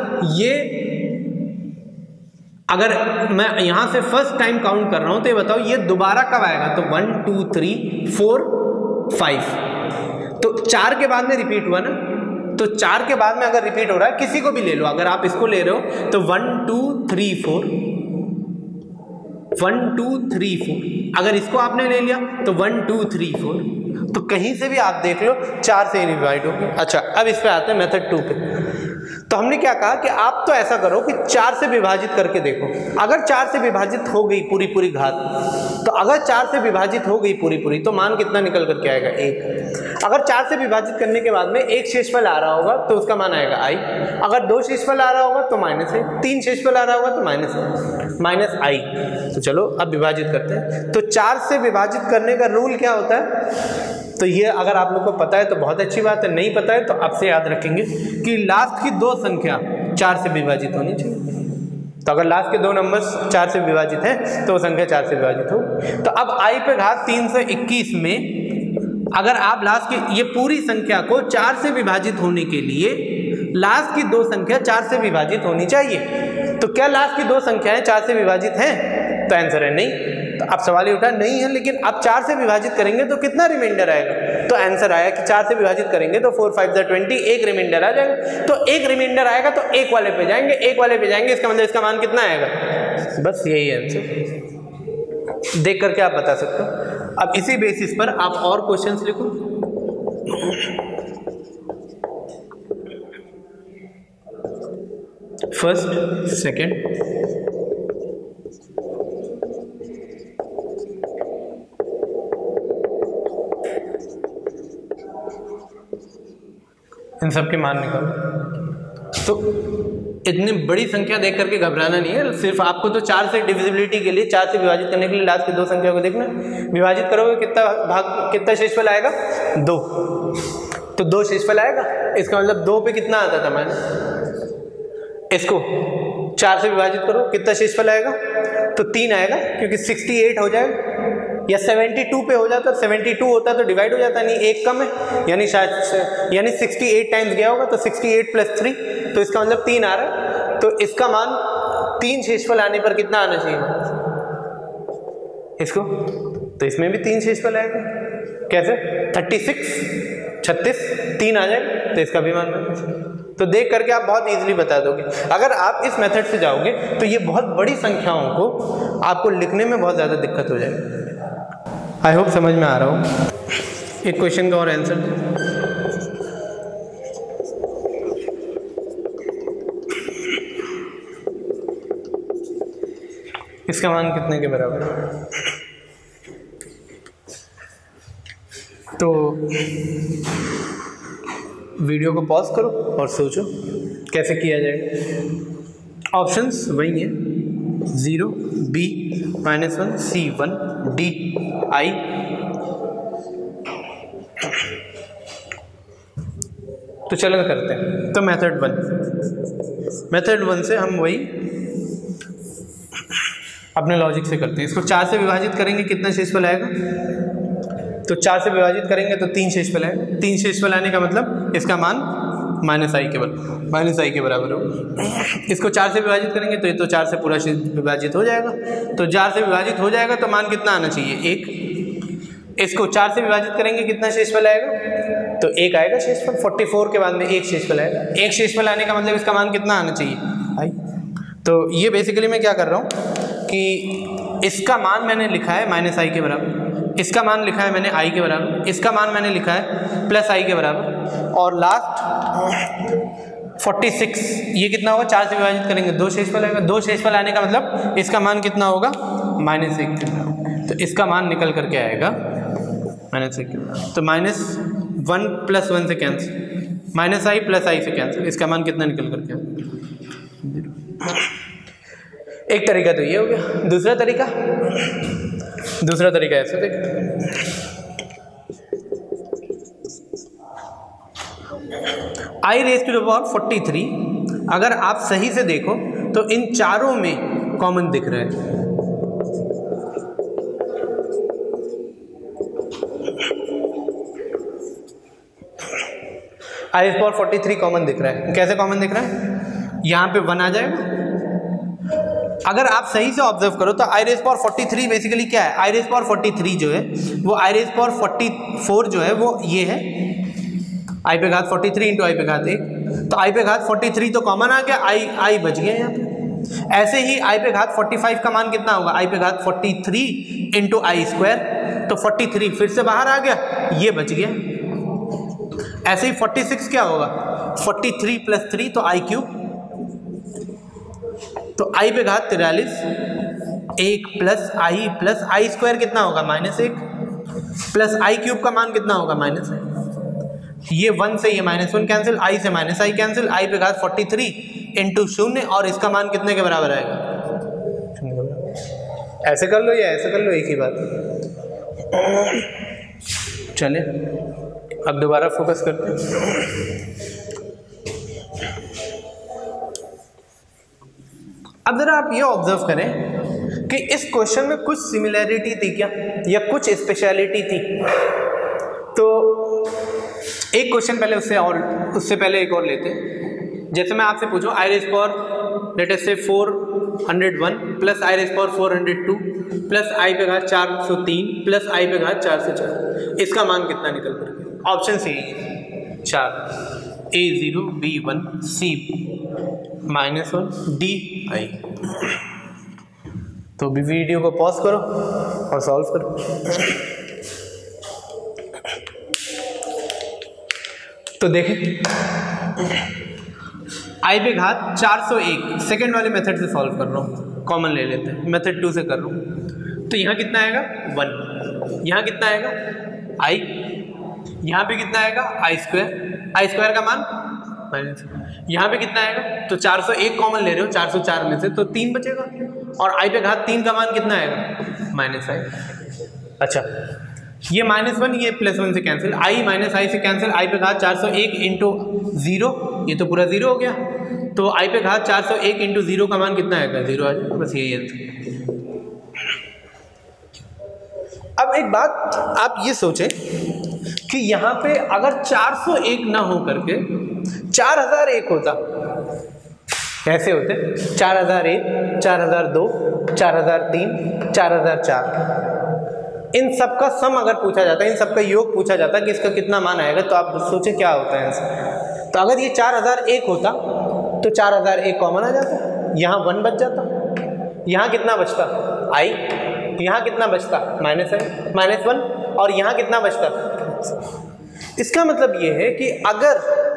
अगर मैं यहां से फर्स्ट टाइम काउंट कर रहा हूं तो ये बताओ ये दोबारा कब आएगा। तो 1 2 3 4 5, तो 4 के बाद में रिपीट हुआ ना। तो 4 के बाद में अगर रिपीट हो रहा है, किसी को भी ले लो, अगर आप इसको ले रहे हो तो 1 2 3 4, 1 2 3 4। अगर इसको आपने ले लिया तो 1 2 3 4। तो कहीं से भी आप देख लो 4 से डिवाइड होगी। अच्छा, अब इस पे आते हैं मेथड 2 पे। तो हमने क्या कहा कि आप तो ऐसा करो कि 4 से विभाजित करके देखो। अगर 4 से विभाजित हो गई पूरी घात, तो अगर 4 से विभाजित हो गई पूरी तो मान कितना निकल करके आएगा 1। अगर 4 से विभाजित करने के बाद में एक शेषफल आ रहा होगा तो उसका मान आएगा i। अगर 2 शेषफल आ रहा होगा तो -1, 3 शेषफल आ रहा होगा तो -i। तो चलो अब विभाजित करते हैं। तो 4 से विभाजित करने का रूल क्या होता है, तो ये अगर आप लोग को पता है तो बहुत अच्छी बात है, नहीं पता है तो आपसे याद रखेंगे कि लास्ट की 2 संख्या 4 से विभाजित होनी चाहिए। तो अगर लास्ट के 2 नंबर्स 4 से विभाजित हैं तो वो संख्या 4 से विभाजित हो। तो अब i पे घात 321 में अगर आप लास्ट की ये पूरी संख्या को 4 से विभाजित होने के लिए लास्ट की 2 संख्या 4 से विभाजित होनी चाहिए। तो क्या लास्ट की 2 संख्याएं 4 से विभाजित हैं? तो आंसर है नहीं। तो अब सवाल ये उठा नहीं है, लेकिन अब 4 से विभाजित करेंगे तो कितना रिमाइंडर आएगा। तो आंसर आया कि 4 से विभाजित करेंगे तो 4 5 = 20, एक रिमाइंडर आ जाएगा। तो एक रिमाइंडर आएगा तो एक वाले पे जाएंगे, एक वाले पे जाएंगे, इसका मतलब इसका मान कितना आएगा। बस यही आंसर देख करके आप बता सकते हो। अब इसी बेसिस पर आप और क्वेश्चंस लिखो। फर्स्ट, सेकंड, इन सब के मान निकालो। तो इतनी बड़ी संख्या देख करके घबराना नहीं है, सिर्फ आपको तो 4 से डिविजिबिलिटी के लिए 4 से विभाजित करने के लिए लास्ट की 2 संख्या को देखना। विभाजित करोगे कितना शेषफल आएगा 2। तो 2 शेषफल आएगा, इसका मतलब 2 पे कितना आता था मैंने। इसको 4 से विभाजित करो, कितना शेषफल आएगा तो 3 आएगा, क्योंकि 68 हो जाएगा, या 72 पे हो जाता, 72 होता तो डिवाइड हो जाता, नहीं एक कम है, यानी शायद 68 टाइम्स गया होगा, तो 68 + 3, तो इसका मतलब 3 आ रहा है। तो इसका मान 3 शेषफल आने पर कितना आना चाहिए इसको, तो इसमें भी 3 शेषफल आएगा। कैसे? 36 3 आ जाएगा, तो इसका भी मान। तो देख करके आप बहुत इजीली बता दोगे। अगर आप इस मेथड से जाओगे तो ये बहुत बड़ी संख्याओं को आपको लिखने में बहुत ज़्यादा दिक्कत हो जाएगी। आई होप समझ में आ रहा हो। एक क्वेश्चन का और आंसर दे। इसका मान कितने के बराबर है? तो वीडियो को पॉज करो और सोचो कैसे किया जाएगा। ऑप्शंस वही हैं, 0, B -1, C 1, D I। तो चलो करते हैं। तो मेथड 1 से हम वही अपने लॉजिक से करते हैं। इसको 4 से विभाजित करेंगे, कितना शेषफल आएगा? तो 4 से विभाजित करेंगे तो 3 शेषफल आएगा। 3 शेषफल आने का मतलब इसका मान -i के बराबर होगा। इसको 4 से विभाजित करेंगे तो ये तो 4 से पूरा विभाजित हो जाएगा, तो 4 से विभाजित हो जाएगा तो मान कितना आना चाहिए? 1। इसको 4 से विभाजित करेंगे कितना शेषफल आएगा? तो 1 आएगा शेषफल। 44 के बाद में 1 शेषफल आएगा। 1 शेषफल आने का मतलब इसका मान कितना आना चाहिए? i। तो ये बेसिकली मैं क्या कर रहा हूँ कि इसका मान मैंने लिखा है -i के बराबर, इसका मान लिखा है मैंने i के बराबर, इसका मान मैंने लिखा है +i के बराबर, और लास्ट 46 ये कितना होगा? 4 से विभाजित करेंगे 2 शेषफल आएगा। 2 शेषफल आने का मतलब इसका मान कितना होगा? -1 के बराबर। तो इसका मान निकल करके आएगा -1 के बराबर। तो -1 + 1 से कैंसिल, -i + i से कैंसिल, इसका मान कितना निकल करके आएगा? 0। एक तरीका तो ये हो गया। दूसरा तरीका ऐसे देख, i⁻43 अगर आप सही से देखो तो इन चारों में कॉमन दिख रहा है। i⁻43 कॉमन दिख रहा है। कैसे कॉमन दिख रहा है? यहाँ पे 1 आ जाएगा। अगर आप सही से ऑब्जर्व करो तो i⁻43 बेसिकली क्या है? i⁻43 जो है वो i⁻44 जो है वो ये है, i⁻43 × i⁻1। तो i⁻43 तो कॉमन आ गया, i बच गया यहाँ पे। ऐसे ही i⁻45 का मान कितना होगा? i⁻43 × i², तो 43 फिर से बाहर आ गया, ये बच गया। ऐसे ही 46 क्या होगा? 43 + 3 तो i³, तो i⁻43 1 + i + i² कितना होगा? -1 प्लस i³ का मान कितना होगा? -1। ये 1 से ये -1 कैंसिल, i से -i कैंसिल, i⁻43 × 0, और इसका मान कितने के बराबर आएगा? ऐसे कर लो या ऐसे कर लो, एक ही बात। चले अब दोबारा फोकस करते हैं। अब जरा आप ये ऑब्जर्व करें कि इस क्वेश्चन में कुछ सिमिलैरिटी थी क्या, या कुछ स्पेशलिटी थी? तो एक क्वेश्चन पहले उससे पहले एक और लेते हैं। जैसे मैं आपसे पूछूं i⁻401 + i⁻402 + i⁻403 + i⁻404, इसका मान कितना निकल कर? Option C 4, A0 B1 C -1 D I। तो भी वीडियो को पॉज करो और सॉल्व करो। तो देखें, i⁻401 सेकेंड वाले मेथड से सॉल्व कर रहा हूँ, कॉमन ले लेते हैं, मेथड 2 से कर रहा हूँ। तो यहाँ कितना आएगा? 1। यहाँ कितना आएगा? i। यहाँ पे कितना आएगा? i² का मान यहाँ पे कितना आएगा? तो 401 कॉमन ले रहे हो 404 में से, तो 3 बचेगा, और i⁻3 का मान कितना आएगा? -i। अच्छा, ये -1 ये +1 से कैंसिल, i से कैंसिल, i⁻401 × 0, ये तो पूरा 0 हो गया। तो i⁻401 × 0 का मान कितना आएगा? 0 आ जाएगा। बस यही आंसर। अब एक बात आप ये सोचें कि यहाँ पे अगर 401 ना हो करके 4001 होता, कैसे होते? 4001, 4002, 4003, 4004, इन सब का सम अगर पूछा जाता है, इन सब का योग पूछा जाता है कि इसका कितना मान आएगा, तो आप सोचें क्या होता है आंसर। तो अगर ये 4001 होता तो 4001 कॉमन आ जाता, यहाँ 1 बच जाता, यहाँ कितना बचता i, यहाँ कितना बचता -1, और यहाँ कितना बचता। इसका मतलब ये है कि अगर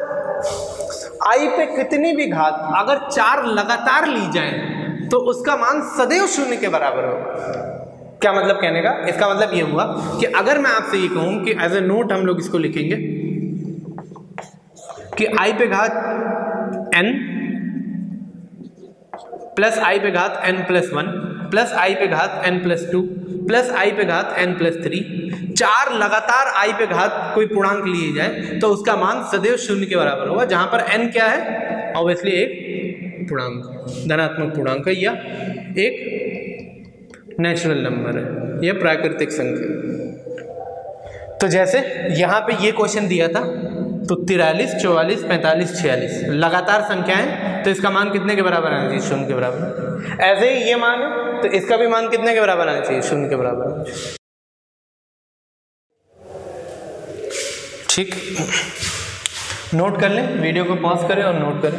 i पे कितनी भी घात अगर 4 लगातार ली जाए तो उसका मान सदैव 0 के बराबर होगा। क्या मतलब कहने का? इसका मतलब ये हुआ कि अगर मैं आपसे ये कहूं कि एज ए नोट हम लोग इसको लिखेंगे कि i पे घात n प्लस i पे घात n+1 प्लस i पे घात n+2 प्लस i पे घात n+3, 4 लगातार i पे घात कोई पूर्णांक लिए जाए तो उसका मान सदैव 0 के बराबर होगा, जहां पर n क्या है? ऑब्वियसली एक पूर्णांक, धनात्मक पूर्णांक है या एक नेचुरल नंबर है या प्राकृतिक संख्या। तो जैसे यहाँ पे ये क्वेश्चन दिया था तो 43, 44, 45, 46 लगातार संख्याएं, तो इसका मान कितने के बराबर आना चाहिए? 0 के बराबर। ऐसे ही ये मान है तो इसका भी मान कितने के बराबर आना चाहिए? 0 के बराबर। ठीक, नोट कर लें, वीडियो को पॉज करें और नोट करें।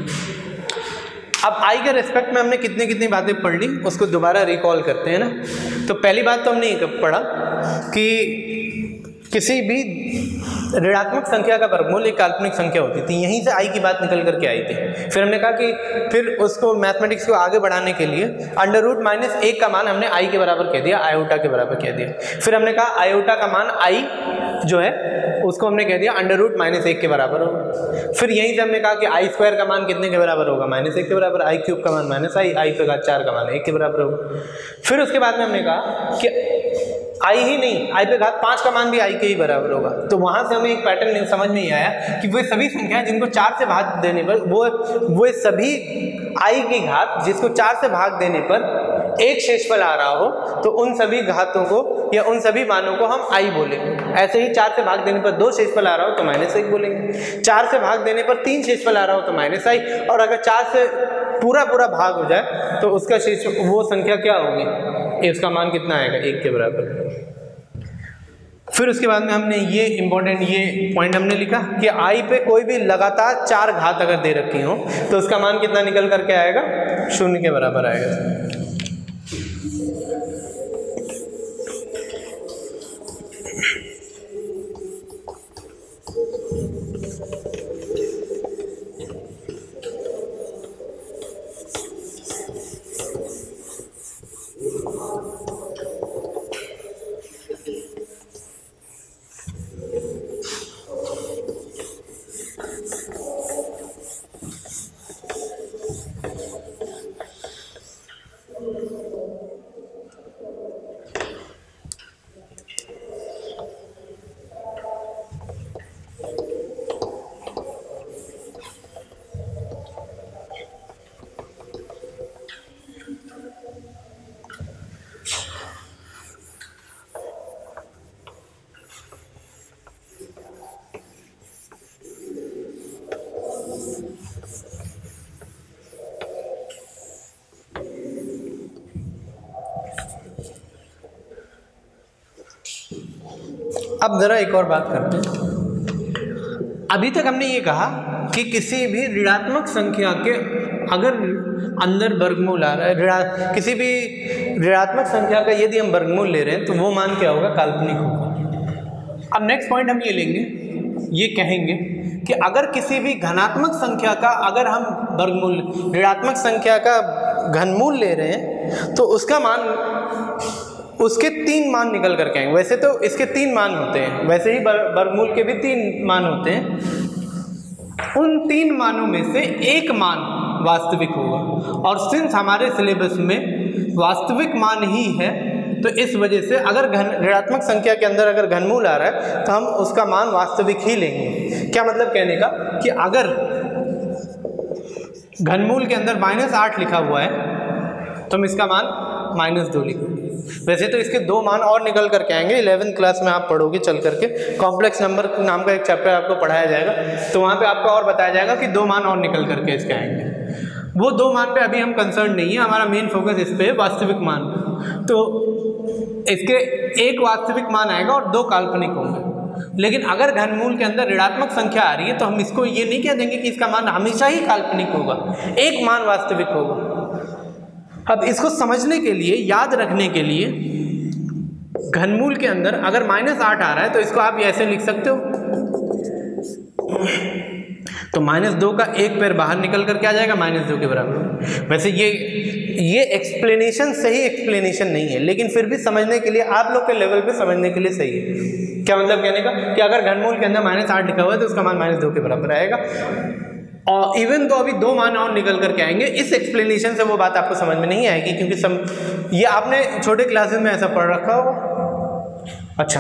अब i के रेस्पेक्ट में हमने कितनी कितनी बातें पढ़ ली, उसको दोबारा रिकॉल करते हैं ना। तो पहली बात तो हमने ये पढ़ा कि किसी भी ऋणात्मक संख्या का वर्गमूल एक काल्पनिक संख्या होती थी, यहीं से i की बात निकल करके आई थी। फिर हमने कहा कि फिर उसको मैथमेटिक्स को आगे बढ़ाने के लिए √-1 का मान हमने i के बराबर कह दिया, आयोटा के बराबर कह दिया। फिर हमने कहा आयोटा का मान i जो है उसको हमने कह दिया √-1 के बराबर होगा। फिर यहीं से हमने कहा कि i² का मान कितने के बराबर होगा? -1 के बराबर। i³ का मान -i पे घात 4 का मान 1 के बराबर होगा। फिर उसके बाद में हमने कहा कि i ही नहीं, i पे घात 5 का मान भी i के ही बराबर होगा। तो वहां से हमें एक पैटर्न समझ में ही आया कि वो सभी संख्याएं जिनको 4 से भाग देने पर वो सभी i की घात जिसको 4 से भाग देने पर एक शेषफल आ रहा हो तो उन सभी घातों को या उन सभी मानों को हम i बोलेंगे। ऐसे ही 4 से भाग देने पर 2 शेषफल आ रहा हो तो -1 बोलेंगे, 4 से भाग देने पर 3 शेषफल आ रहा हो तो -i, और अगर 4 से पूरा भाग हो जाए तो उसका शेष वो संख्या क्या होगी? उसका मान कितना आएगा? 1 के बराबर। फिर उसके बाद में हमने ये इम्पोर्टेंट ये पॉइंट हमने लिखा कि i पे कोई भी लगातार 4 घात अगर दे रखी हो तो उसका मान कितना निकल करके आएगा? 0 के बराबर आएगा। अब जरा एक और बात करते हैं। अभी तक हमने ये कहा कि किसी भी ऋणात्मक संख्या के अगर अंदर वर्गमूल आ रहा है, किसी भी ऋणात्मक संख्या का यदि हम वर्गमूल ले रहे हैं तो वो मान क्या होगा? काल्पनिक होगा। अब नेक्स्ट पॉइंट हम ये लेंगे, ये कहेंगे कि अगर किसी भी धनात्मक संख्या का अगर हम वर्गमूल ऋणात्मक संख्या का घनमूल ले रहे हैं तो उसका मान, उसके 3 मान निकल करके आएंगे। वैसे तो इसके 3 मान होते हैं, वैसे ही वर्गमूल के भी 3 मान होते हैं। उन 3 मानों में से एक मान वास्तविक होगा, और सिंस हमारे सिलेबस में वास्तविक मान ही है तो इस वजह से अगर ऋणात्मक संख्या के अंदर अगर घनमूल आ रहा है तो हम उसका मान वास्तविक ही लेंगे। क्या मतलब कहने का कि अगर घनमूल के अंदर -8 लिखा हुआ है तो हम इसका मान -2 लिखेंगे। वैसे तो इसके 2 मान और निकल करके आएंगे, 11th क्लास में आप पढ़ोगे चल करके, कॉम्प्लेक्स नंबर नाम का एक चैप्टर आपको पढ़ाया जाएगा, तो वहाँ पे आपको और बताया जाएगा कि 2 मान और निकल करके इसके आएंगे। वो 2 मान पे अभी हम कंसर्न नहीं है, हमारा मेन फोकस इस पे है वास्तविक मान। तो इसके एक वास्तविक मान आएगा और 2 काल्पनिक होंगे। लेकिन अगर घनमूल के अंदर ऋणात्मक संख्या आ रही है तो हम इसको ये नहीं कह देंगे कि इसका मान हमेशा ही काल्पनिक होगा, एक मान वास्तविक होगा। अब इसको समझने के लिए, याद रखने के लिए, घनमूल के अंदर अगर -8 आ रहा है तो इसको आप ऐसे लिख सकते हो, तो -2 का एक पैर बाहर निकल करके आ जाएगा, -2 के बराबर। वैसे ये एक्सप्लेनेशन सही एक्सप्लेनेशन नहीं है, लेकिन फिर भी समझने के लिए, आप लोग के लेवल पे समझने के लिए सही है। क्या मतलब कहने का कि अगर घनमूल के अंदर -8 लिखा हुआ है तो उसका मान -2 के बराबर आएगा, और इवन तो अभी 2 मान और निकल करके आएंगे। इस एक्सप्लेनेशन से वो बात आपको समझ में नहीं आएगी, क्योंकि ये आपने छोटे क्लासेस में ऐसा पढ़ रखा होगा। अच्छा,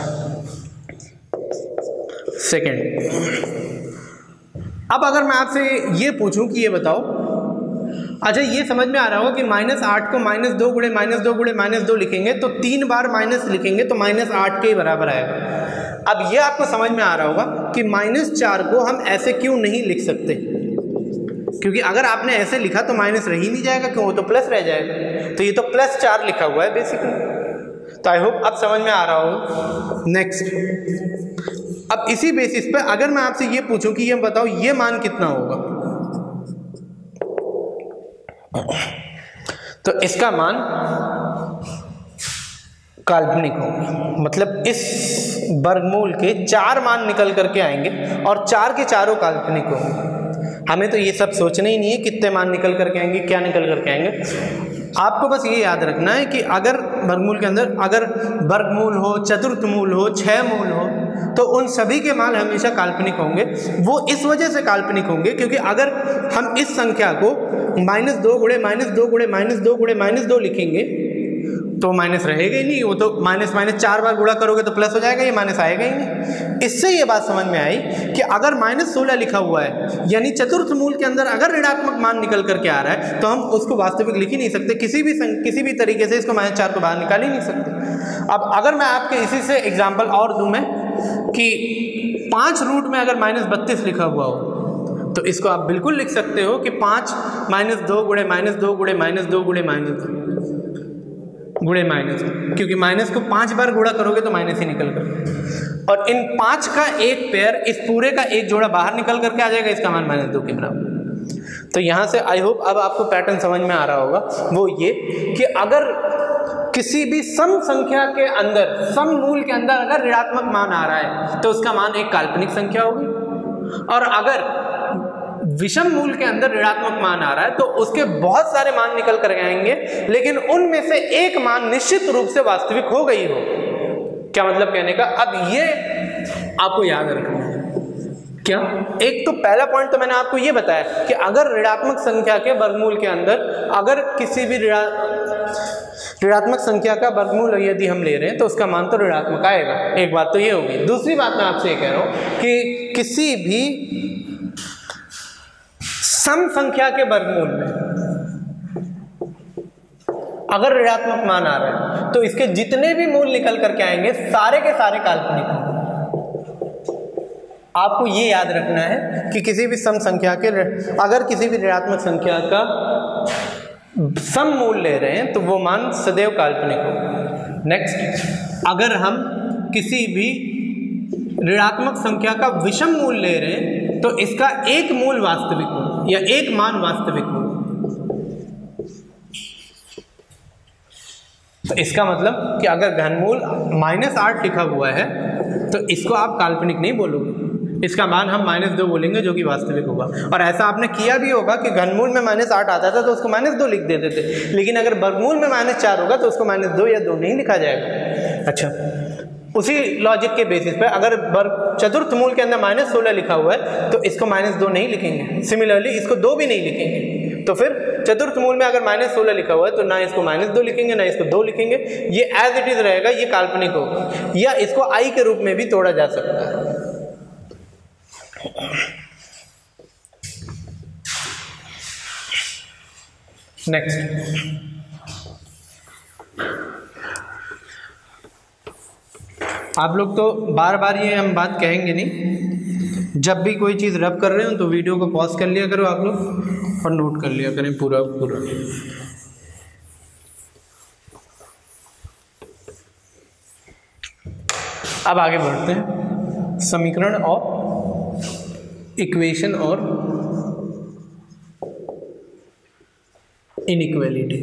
सेकेंड, अब अगर मैं आपसे ये पूछूं कि ये बताओ, अच्छा ये समझ में आ रहा होगा कि -8 को -2 गुणे -2 गुणे -2 लिखेंगे तो 3 बार माइनस लिखेंगे तो -8 के बराबर आएगा। अब ये आपको समझ में आ रहा होगा कि -4 को हम ऐसे क्यों नहीं लिख सकते, क्योंकि अगर आपने ऐसे लिखा तो माइनस रह ही नहीं जाएगा, क्यों, वो तो प्लस रह जाएगा। तो ये तो +4 लिखा हुआ है बेसिकली। तो आई होप अब समझ में आ रहा हो। नेक्स्ट, अब इसी बेसिस पे अगर मैं आपसे ये पूछूं कि ये बताओ ये मान कितना होगा, तो इसका मान काल्पनिक होगा। मतलब इस वर्गमूल के 4 मान निकल करके आएंगे और 4 के चारों काल्पनिक होंगे। हमें तो ये सब सोचना ही नहीं है कितने मान निकल करके आएंगे, क्या निकल करके आएंगे। आपको बस ये याद रखना है कि अगर वर्गमूल के अंदर अगर वर्गमूल हो, चतुर्थमूल हो, 6 मूल हो, तो उन सभी के मान हमेशा काल्पनिक होंगे। वो इस वजह से काल्पनिक होंगे क्योंकि अगर हम इस संख्या को -2 गुणे -2 गुणे -2 गुणे -2 लिखेंगे तो माइनस रहेगा ही नहीं, वो तो माइनस 4 बार गुणा करोगे तो प्लस हो जाएगा, ये माइनस आएगा ही नहीं। इससे ये बात समझ में आई कि अगर -16 लिखा हुआ है, यानी चतुर्थ मूल के अंदर अगर ऋणात्मक मान निकल करके आ रहा है तो हम उसको वास्तविक लिख ही नहीं सकते, किसी भी तरीके से इसको -4 को बाहर निकाल ही नहीं सकते। अब अगर मैं आपके इसी से एग्जाम्पल और दूँ मैं कि 5 रूट में अगर -32 लिखा हुआ हो तो इसको आप बिल्कुल लिख सकते हो कि 5 -2 गुणे -2 गुणे -2 गुणे गुणे माइनस, क्योंकि माइनस को 5 बार गुणा करोगे तो माइनस ही निकल कर, और इन 5 का एक पेयर, इस पूरे का एक जोड़ा बाहर निकल करके आ जाएगा, इसका मान -2 के बराबर। तो यहाँ से आई होप अब आपको पैटर्न समझ में आ रहा होगा, वो ये कि अगर किसी भी सम संख्या के अंदर, सम मूल के अंदर अगर ऋणात्मक मान आ रहा है तो उसका मान एक काल्पनिक संख्या होगी, और अगर विषम मूल के अंदर ऋणात्मक मान आ रहा है तो उसके बहुत सारे मान निकल कर आएंगे, लेकिन उनमें से एक मान निश्चित रूप से वास्तविक हो गई हो। क्या मतलब कहने का, अब ये आपको याद रखना है। क्या, एक तो पहला पॉइंट तो मैंने आपको ये बताया कि अगर ऋणात्मक संख्या के वर्गमूल के अंदर अगर किसी भी ऋणात्मक संख्या का वर्गमूल यदि हम ले रहे हैं तो उसका मान तो ऋणात्मक आएगा। एक बात तो ये होगी। दूसरी बात मैं आपसे ये कह रहा हूं कि किसी भी सम संख्या के वर्गमूल में अगर ऋणात्मक मान आ रहा है तो इसके जितने भी मूल निकल करके आएंगे सारे के सारे काल्पनिक होंगे। आपको ये याद रखना है कि किसी भी सम संख्या के, अगर किसी भी ऋणात्मक संख्या का सम मूल ले रहे हैं तो वो मान सदैव काल्पनिक होगा। नेक्स्ट, अगर हम किसी भी ऋणात्मक संख्या का विषम मूल ले रहे हैं तो इसका एक मूल वास्तविक हो या एक मान वास्तविक हो। तो इसका मतलब कि अगर घनमूल -8 लिखा हुआ है तो इसको आप काल्पनिक नहीं बोलोगे, इसका मान हम -2 बोलेंगे जो कि वास्तविक होगा। और ऐसा आपने किया भी होगा कि घनमूल में -8 आता था तो उसको -2 लिख देते थे, लेकिन अगर वर्गमूल में -4 होगा तो उसको -2 या 2 नहीं लिखा जाएगा। अच्छा, उसी लॉजिक के बेसिस पे अगर चतुर्थ मूल के अंदर -16 लिखा हुआ है तो इसको -2 नहीं लिखेंगे, सिमिलरली इसको 2 भी नहीं लिखेंगे। तो फिर चतुर्थ मूल में अगर -16 लिखा हुआ है तो ना इसको -2 लिखेंगे ना इसको 2 लिखेंगे, ये एज इट इज रहेगा, ये काल्पनिक होगा। या इसको i के रूप में भी तोड़ा जा सकता है। नेक्स्ट, आप लोग तो बार बार ये हम बात कहेंगे नहीं, जब भी कोई चीज़ रब कर रहे हो तो वीडियो को पॉज कर लिया करो आप लोग और नोट कर लिया करें पूरा पूरा। अब आगे बढ़ते हैं, समीकरण और इक्वेशन और इनइक्वालिटी।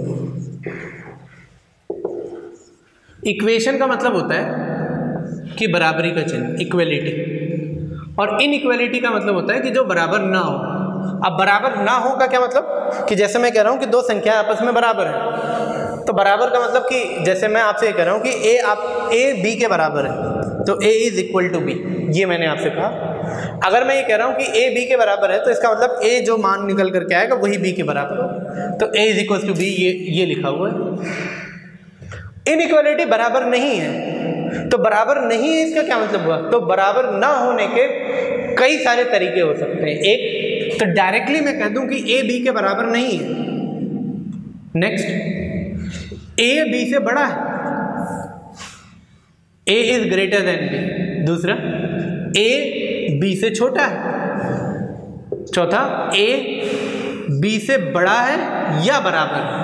इक्वेशन का मतलब होता है कि बराबरी का चिन्ह, इक्वलिटी, और इनइक्वालिटी का मतलब होता है कि जो बराबर ना हो। अब बराबर ना हो का क्या मतलब, कि जैसे मैं कह रहा हूं कि दो संख्या आपस में बराबर है, तो बराबर का मतलब कि जैसे मैं आपसे ये कह रहा हूं कि ए बी के बराबर है, तो A is equal to B, ये मैंने आपसे कहा। अगर मैं ये कह रहा हूं कि ए बी के बराबर है, तो इसका मतलब ए जो मान निकल करके आएगा वही बी के बराबर हो, तो A is equal to B, ये लिखा हुआ है। इनइक्वालिटी बराबर नहीं है, तो बराबर नहीं है इसका क्या मतलब हुआ, तो बराबर ना होने के कई सारे तरीके हो सकते हैं। एक तो डायरेक्टली मैं कह दूं कि ए बी के बराबर नहीं है। नेक्स्ट, ए बी से बड़ा है, A is greater than B. दूसरा, ए बी से छोटा है। चौथा, ए बी से बड़ा है या बराबर है।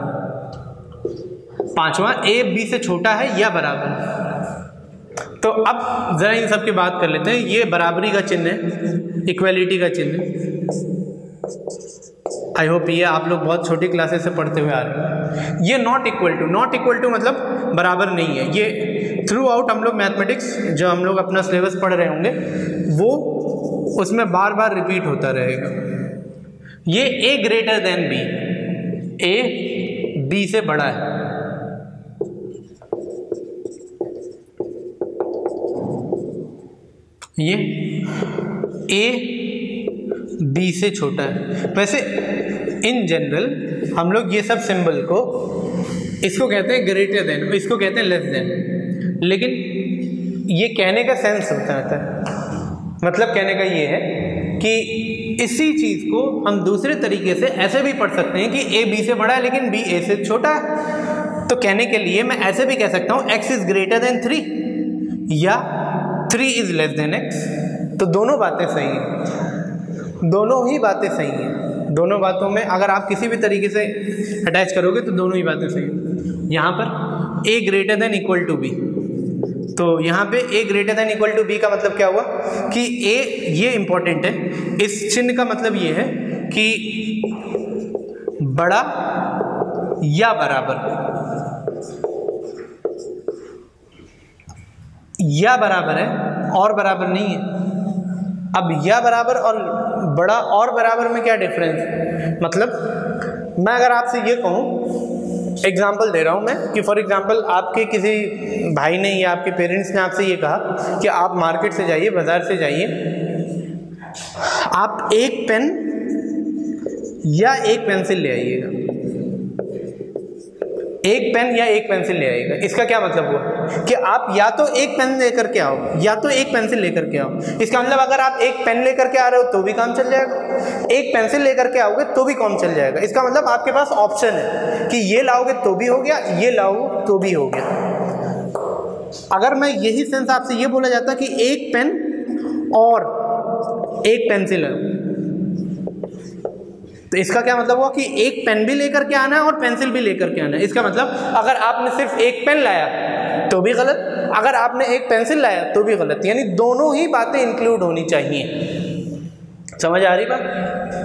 पांचवा, ए बी से छोटा है या बराबर। तो अब जरा इन सब की बात कर लेते हैं। ये बराबरी का चिन्ह है, इक्वालिटी का चिन्ह है। आई होप ये आप लोग बहुत छोटी क्लासेस से पढ़ते हुए आ रहे हैं। ये नॉट इक्वल टू मतलब बराबर नहीं है। ये थ्रू आउट हम लोग मैथमेटिक्स जो हम लोग अपना सिलेबस पढ़ रहे होंगे वो उसमें बार बार रिपीट होता रहेगा। ये A greater than B, A B से बड़ा है। ये ए बी से छोटा है। वैसे इन जनरल हम लोग ये सब सिंबल को, इसको कहते हैं ग्रेटर देन, इसको कहते हैं लेस देन, लेकिन ये कहने का सेंस होता है। मतलब कहने का ये है कि इसी चीज़ को हम दूसरे तरीके से ऐसे भी पढ़ सकते हैं कि ए बी से बड़ा है लेकिन बी ए से छोटा है। तो कहने के लिए मैं ऐसे भी कह सकता हूँ x इज ग्रेटर देन 3 या 3 इज लेस देन x। तो दोनों बातें सही हैं, दोनों ही बातें सही हैं। दोनों बातों में अगर आप किसी भी तरीके से अटैच करोगे तो दोनों ही बातें सही हैं। यहाँ पर a greater than equal to B, तो यहाँ पे a greater than equal to B का मतलब क्या हुआ कि a, ये इंपॉर्टेंट है, इस चिन्ह का मतलब ये है कि बड़ा या बराबर, या बराबर है और बराबर नहीं है। अब या बराबर और बड़ा और बराबर में क्या डिफरेंस, मतलब मैं अगर आपसे ये कहूँ, एग्जाम्पल दे रहा हूँ मैं कि फॉर एग्जाम्पल आपके किसी भाई ने या आपके पेरेंट्स ने आपसे ये कहा कि आप मार्केट से जाइए, बाजार से जाइए, आप एक पेन या एक पेंसिल ले आइएगा, एक पेन या एक पेंसिल ले आएगा। इसका क्या मतलब हुआ कि आप या तो एक पेन लेकर के आओ या तो एक पेंसिल लेकर के आओ। इसका मतलब अगर आप एक पेन लेकर के आ रहे हो तो भी काम चल जाएगा, एक पेंसिल लेकर के आओगे तो भी काम चल जाएगा। इसका मतलब आपके पास ऑप्शन है कि ये लाओगे तो भी हो गया, ये लाओगे तो भी हो गया। अगर मैं यही सेंस आपसे ये बोला जाता कि एक पेन और एक पेंसिल है, तो इसका क्या मतलब हुआ कि एक पेन भी लेकर के आना है और पेंसिल भी लेकर के आना है। इसका मतलब अगर आपने सिर्फ एक पेन लाया तो भी गलत, अगर आपने एक पेंसिल लाया तो भी गलत, यानी दोनों ही बातें इंक्लूड होनी चाहिए। समझ आ रही बात?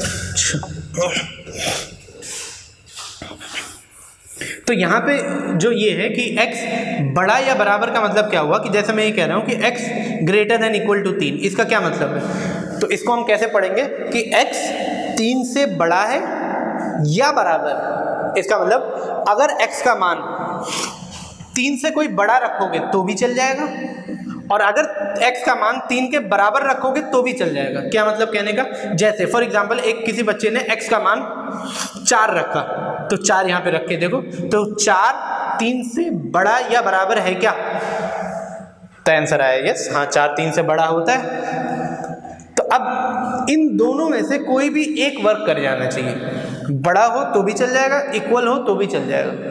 तो यहाँ पे जो ये है कि x बड़ा या बराबर का मतलब क्या हुआ कि जैसे मैं ये कह रहा हूँ कि x greater than equal to 3, इसका क्या मतलब है, तो इसको हम कैसे पढ़ेंगे कि x 3 से बड़ा है या बराबर। इसका मतलब अगर x का मान 3 से कोई बड़ा रखोगे तो भी चल जाएगा और अगर x का मान 3 के बराबर रखोगे तो भी चल जाएगा। क्या मतलब कहने का, जैसे फॉर एग्जांपल एक किसी बच्चे ने x का मान 4 रखा, तो 4 यहाँ पे रख के देखो, तो 4 3 से बड़ा या बराबर है क्या, तो आंसर आया यस, हाँ 4 3 से बड़ा होता है। तो अब इन दोनों में से कोई भी एक वर्क कर जाना चाहिए, बड़ा हो तो भी चल जाएगा, इक्वल हो तो भी चल जाएगा।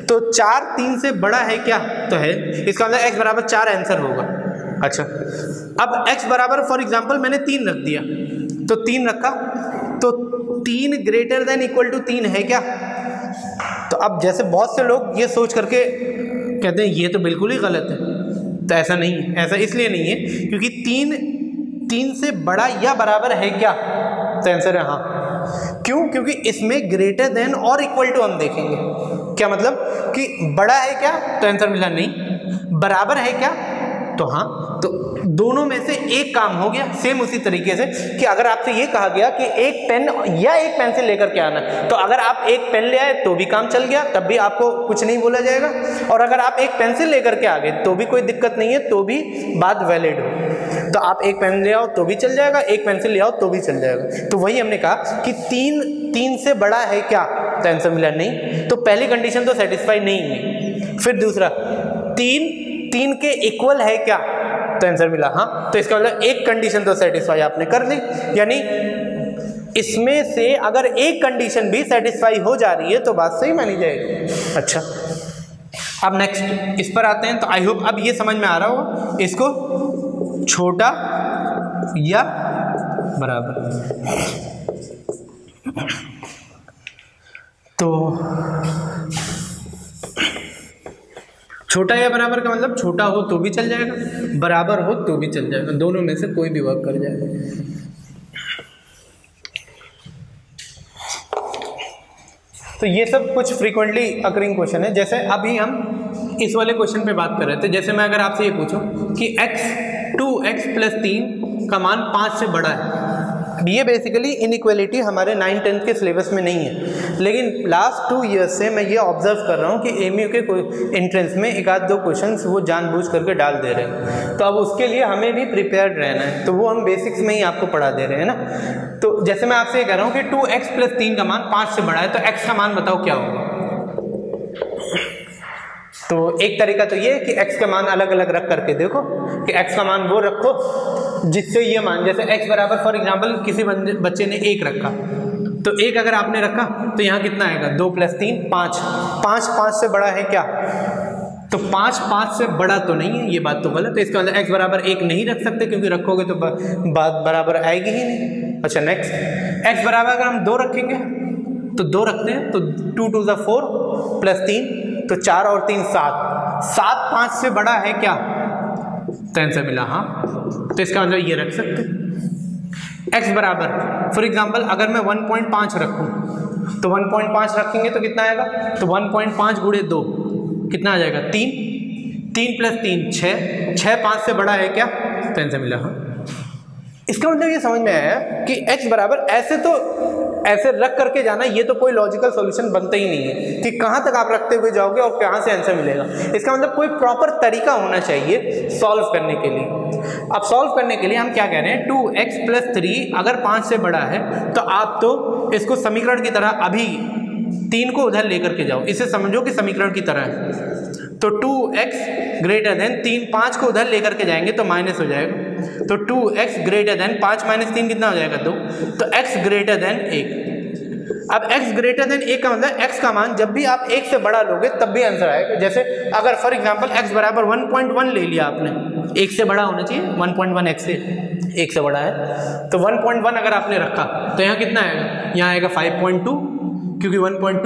तो 4 3 से बड़ा है क्या? तो है, इसका मतलब x बराबर 4 आंसर होगा। अच्छा, अब x बराबर फॉर एग्जांपल मैंने 3 रख दिया, तो 3 रखा, तो 3 ग्रेटर देन इक्वल टू 3 है क्या? तो अब जैसे बहुत से लोग ये सोच करके कहते हैं ये तो बिल्कुल ही गलत है, तो ऐसा नहीं है। ऐसा इसलिए नहीं है क्योंकि 3 से बड़ा या बराबर है क्या? तो आंसर है हाँ। क्यों? क्योंकि इसमें ग्रेटर देन और इक्वल टू हम देखेंगे। क्या मतलब कि बड़ा है क्या? तो आंसर मिला नहीं। बराबर है क्या? तो हाँ। तो दोनों में से एक काम हो गया। सेम उसी तरीके से कि अगर आपसे ये कहा गया कि एक पेन या एक पेंसिल लेकर के आना, तो अगर आप एक पेन ले आए तो भी काम चल गया, तब भी आपको कुछ नहीं बोला जाएगा, और अगर आप एक पेंसिल लेकर के आ गए तो भी कोई दिक्कत नहीं है, तो भी बात वैलिड हो। तो आप एक पेन ले आओ तो भी चल जाएगा, एक पेंसिल ले आओ तो भी चल जाएगा। तो वही हमने कहा कि 3 से बड़ा है क्या? तो आंसर मिला नहीं। तो पहली कंडीशन तो सेटिस्फाई नहीं है। फिर दूसरा, 3 के इक्वल है क्या? तो आंसर मिला हाँ। तो इसका मतलब एक कंडीशन तो सेटिस्फाई आपने कर दी, यानी इसमें से अगर एक कंडीशन भी सेटिस्फाई हो जा रही है तो बात सही मानी जाएगी। अच्छा, अब नेक्स्ट इस पर आते हैं। तो आई होप अब ये समझ में आ रहा हो, इसको छोटा या बराबर। तो छोटा या बराबर का मतलब छोटा हो तो भी चल जाएगा, बराबर हो तो भी चल जाएगा, दोनों में से कोई भी वर्क कर जाएगा। तो ये सब कुछ फ्रीक्वेंटली अकरिंग क्वेश्चन है। जैसे अभी हम इस वाले क्वेश्चन पे बात कर रहे थे, जैसे मैं अगर आपसे ये पूछूं कि 2x + 3 का मान 5 से बड़ा है। ये बेसिकली इनइक्वालिटी हमारे 9th-10th के सिलेबस में नहीं है, लेकिन लास्ट 2 ईयर्स से मैं ये ऑब्जर्व कर रहा हूँ कि एमयू के एंट्रेंस में एक आध 2 क्वेश्चंस वो जानबूझ करके डाल दे रहे हैं। तो अब उसके लिए हमें भी प्रिपेयर्ड रहना है, तो वो हम बेसिक्स में ही आपको पढ़ा दे रहे हैं ना। तो जैसे मैं आपसे ये कह रहा हूँ कि 2x + 3 का मान 5 से बड़ा है, तो x का मान बताओ क्या होगा। तो एक तरीका तो ये है कि x का मान अलग अलग रख करके देखो कि x का मान वो रखो जिससे ये मान, जैसे x बराबर फॉर एग्जांपल किसी बच्चे ने 1 रखा, तो 1 अगर आपने रखा तो यहाँ कितना आएगा, 2 + 3 5। 5 से बड़ा है क्या? तो 5 से बड़ा तो नहीं है, ये बात तो गलत है। इसका मतलब x बराबर 1 नहीं रख सकते, क्योंकि रखोगे तो बात बराबर आएगी ही नहीं। अच्छा नेक्स्ट, x बराबर अगर हम 2 रखेंगे तो 2 रखते हैं तो 2 × 2 = 4 + 3 तो 4 और 3 7। 7 5 से बड़ा है क्या? तो आंसर मिला हाँ। तो इसका मतलब ये रख सकते हैं। x बराबर फॉर एग्जांपल अगर मैं 1.5 रखूं तो 1.5 रखेंगे तो कितना आएगा, तो 1.5 × 2 कितना आ जाएगा, 3 + 3 6। 6 5 से बड़ा है क्या? तो आंसर मिला हाँ। इसका मतलब ये समझ में आया कि x बराबर ऐसे रख करके जाना, ये तो कोई लॉजिकल सॉल्यूशन बनता ही नहीं है कि कहाँ तक आप रखते हुए जाओगे और कहाँ से आंसर मिलेगा। इसका मतलब कोई प्रॉपर तरीका होना चाहिए सॉल्व करने के लिए। अब सॉल्व करने के लिए हम क्या कह रहे हैं, 2x + 3 अगर 5 से बड़ा है तो आप तो इसको समीकरण की तरह अभी 3 को उधर लेकर के जाओ, इसे समझो कि समीकरण की तरह है। तो 2x > 3 5 को उधर लेकर के जाएंगे तो माइनस हो जाएगा, तो 2x > 5 - 3 कितना हो जाएगा, 2। तो x > 1। अब x > 1 का मतलब x का मान जब भी आप 1 से बड़ा लोगे तब भी आंसर आएगा। जैसे अगर फॉर एग्जांपल x बराबर 1.1 ले लिया आपने, 1 से बड़ा होना चाहिए, 1.1 x से 1 से बड़ा है, तो 1.1 अगर आपने रखा तो यहाँ कितना आएगा, यहाँ आएगा 5.2, क्योंकि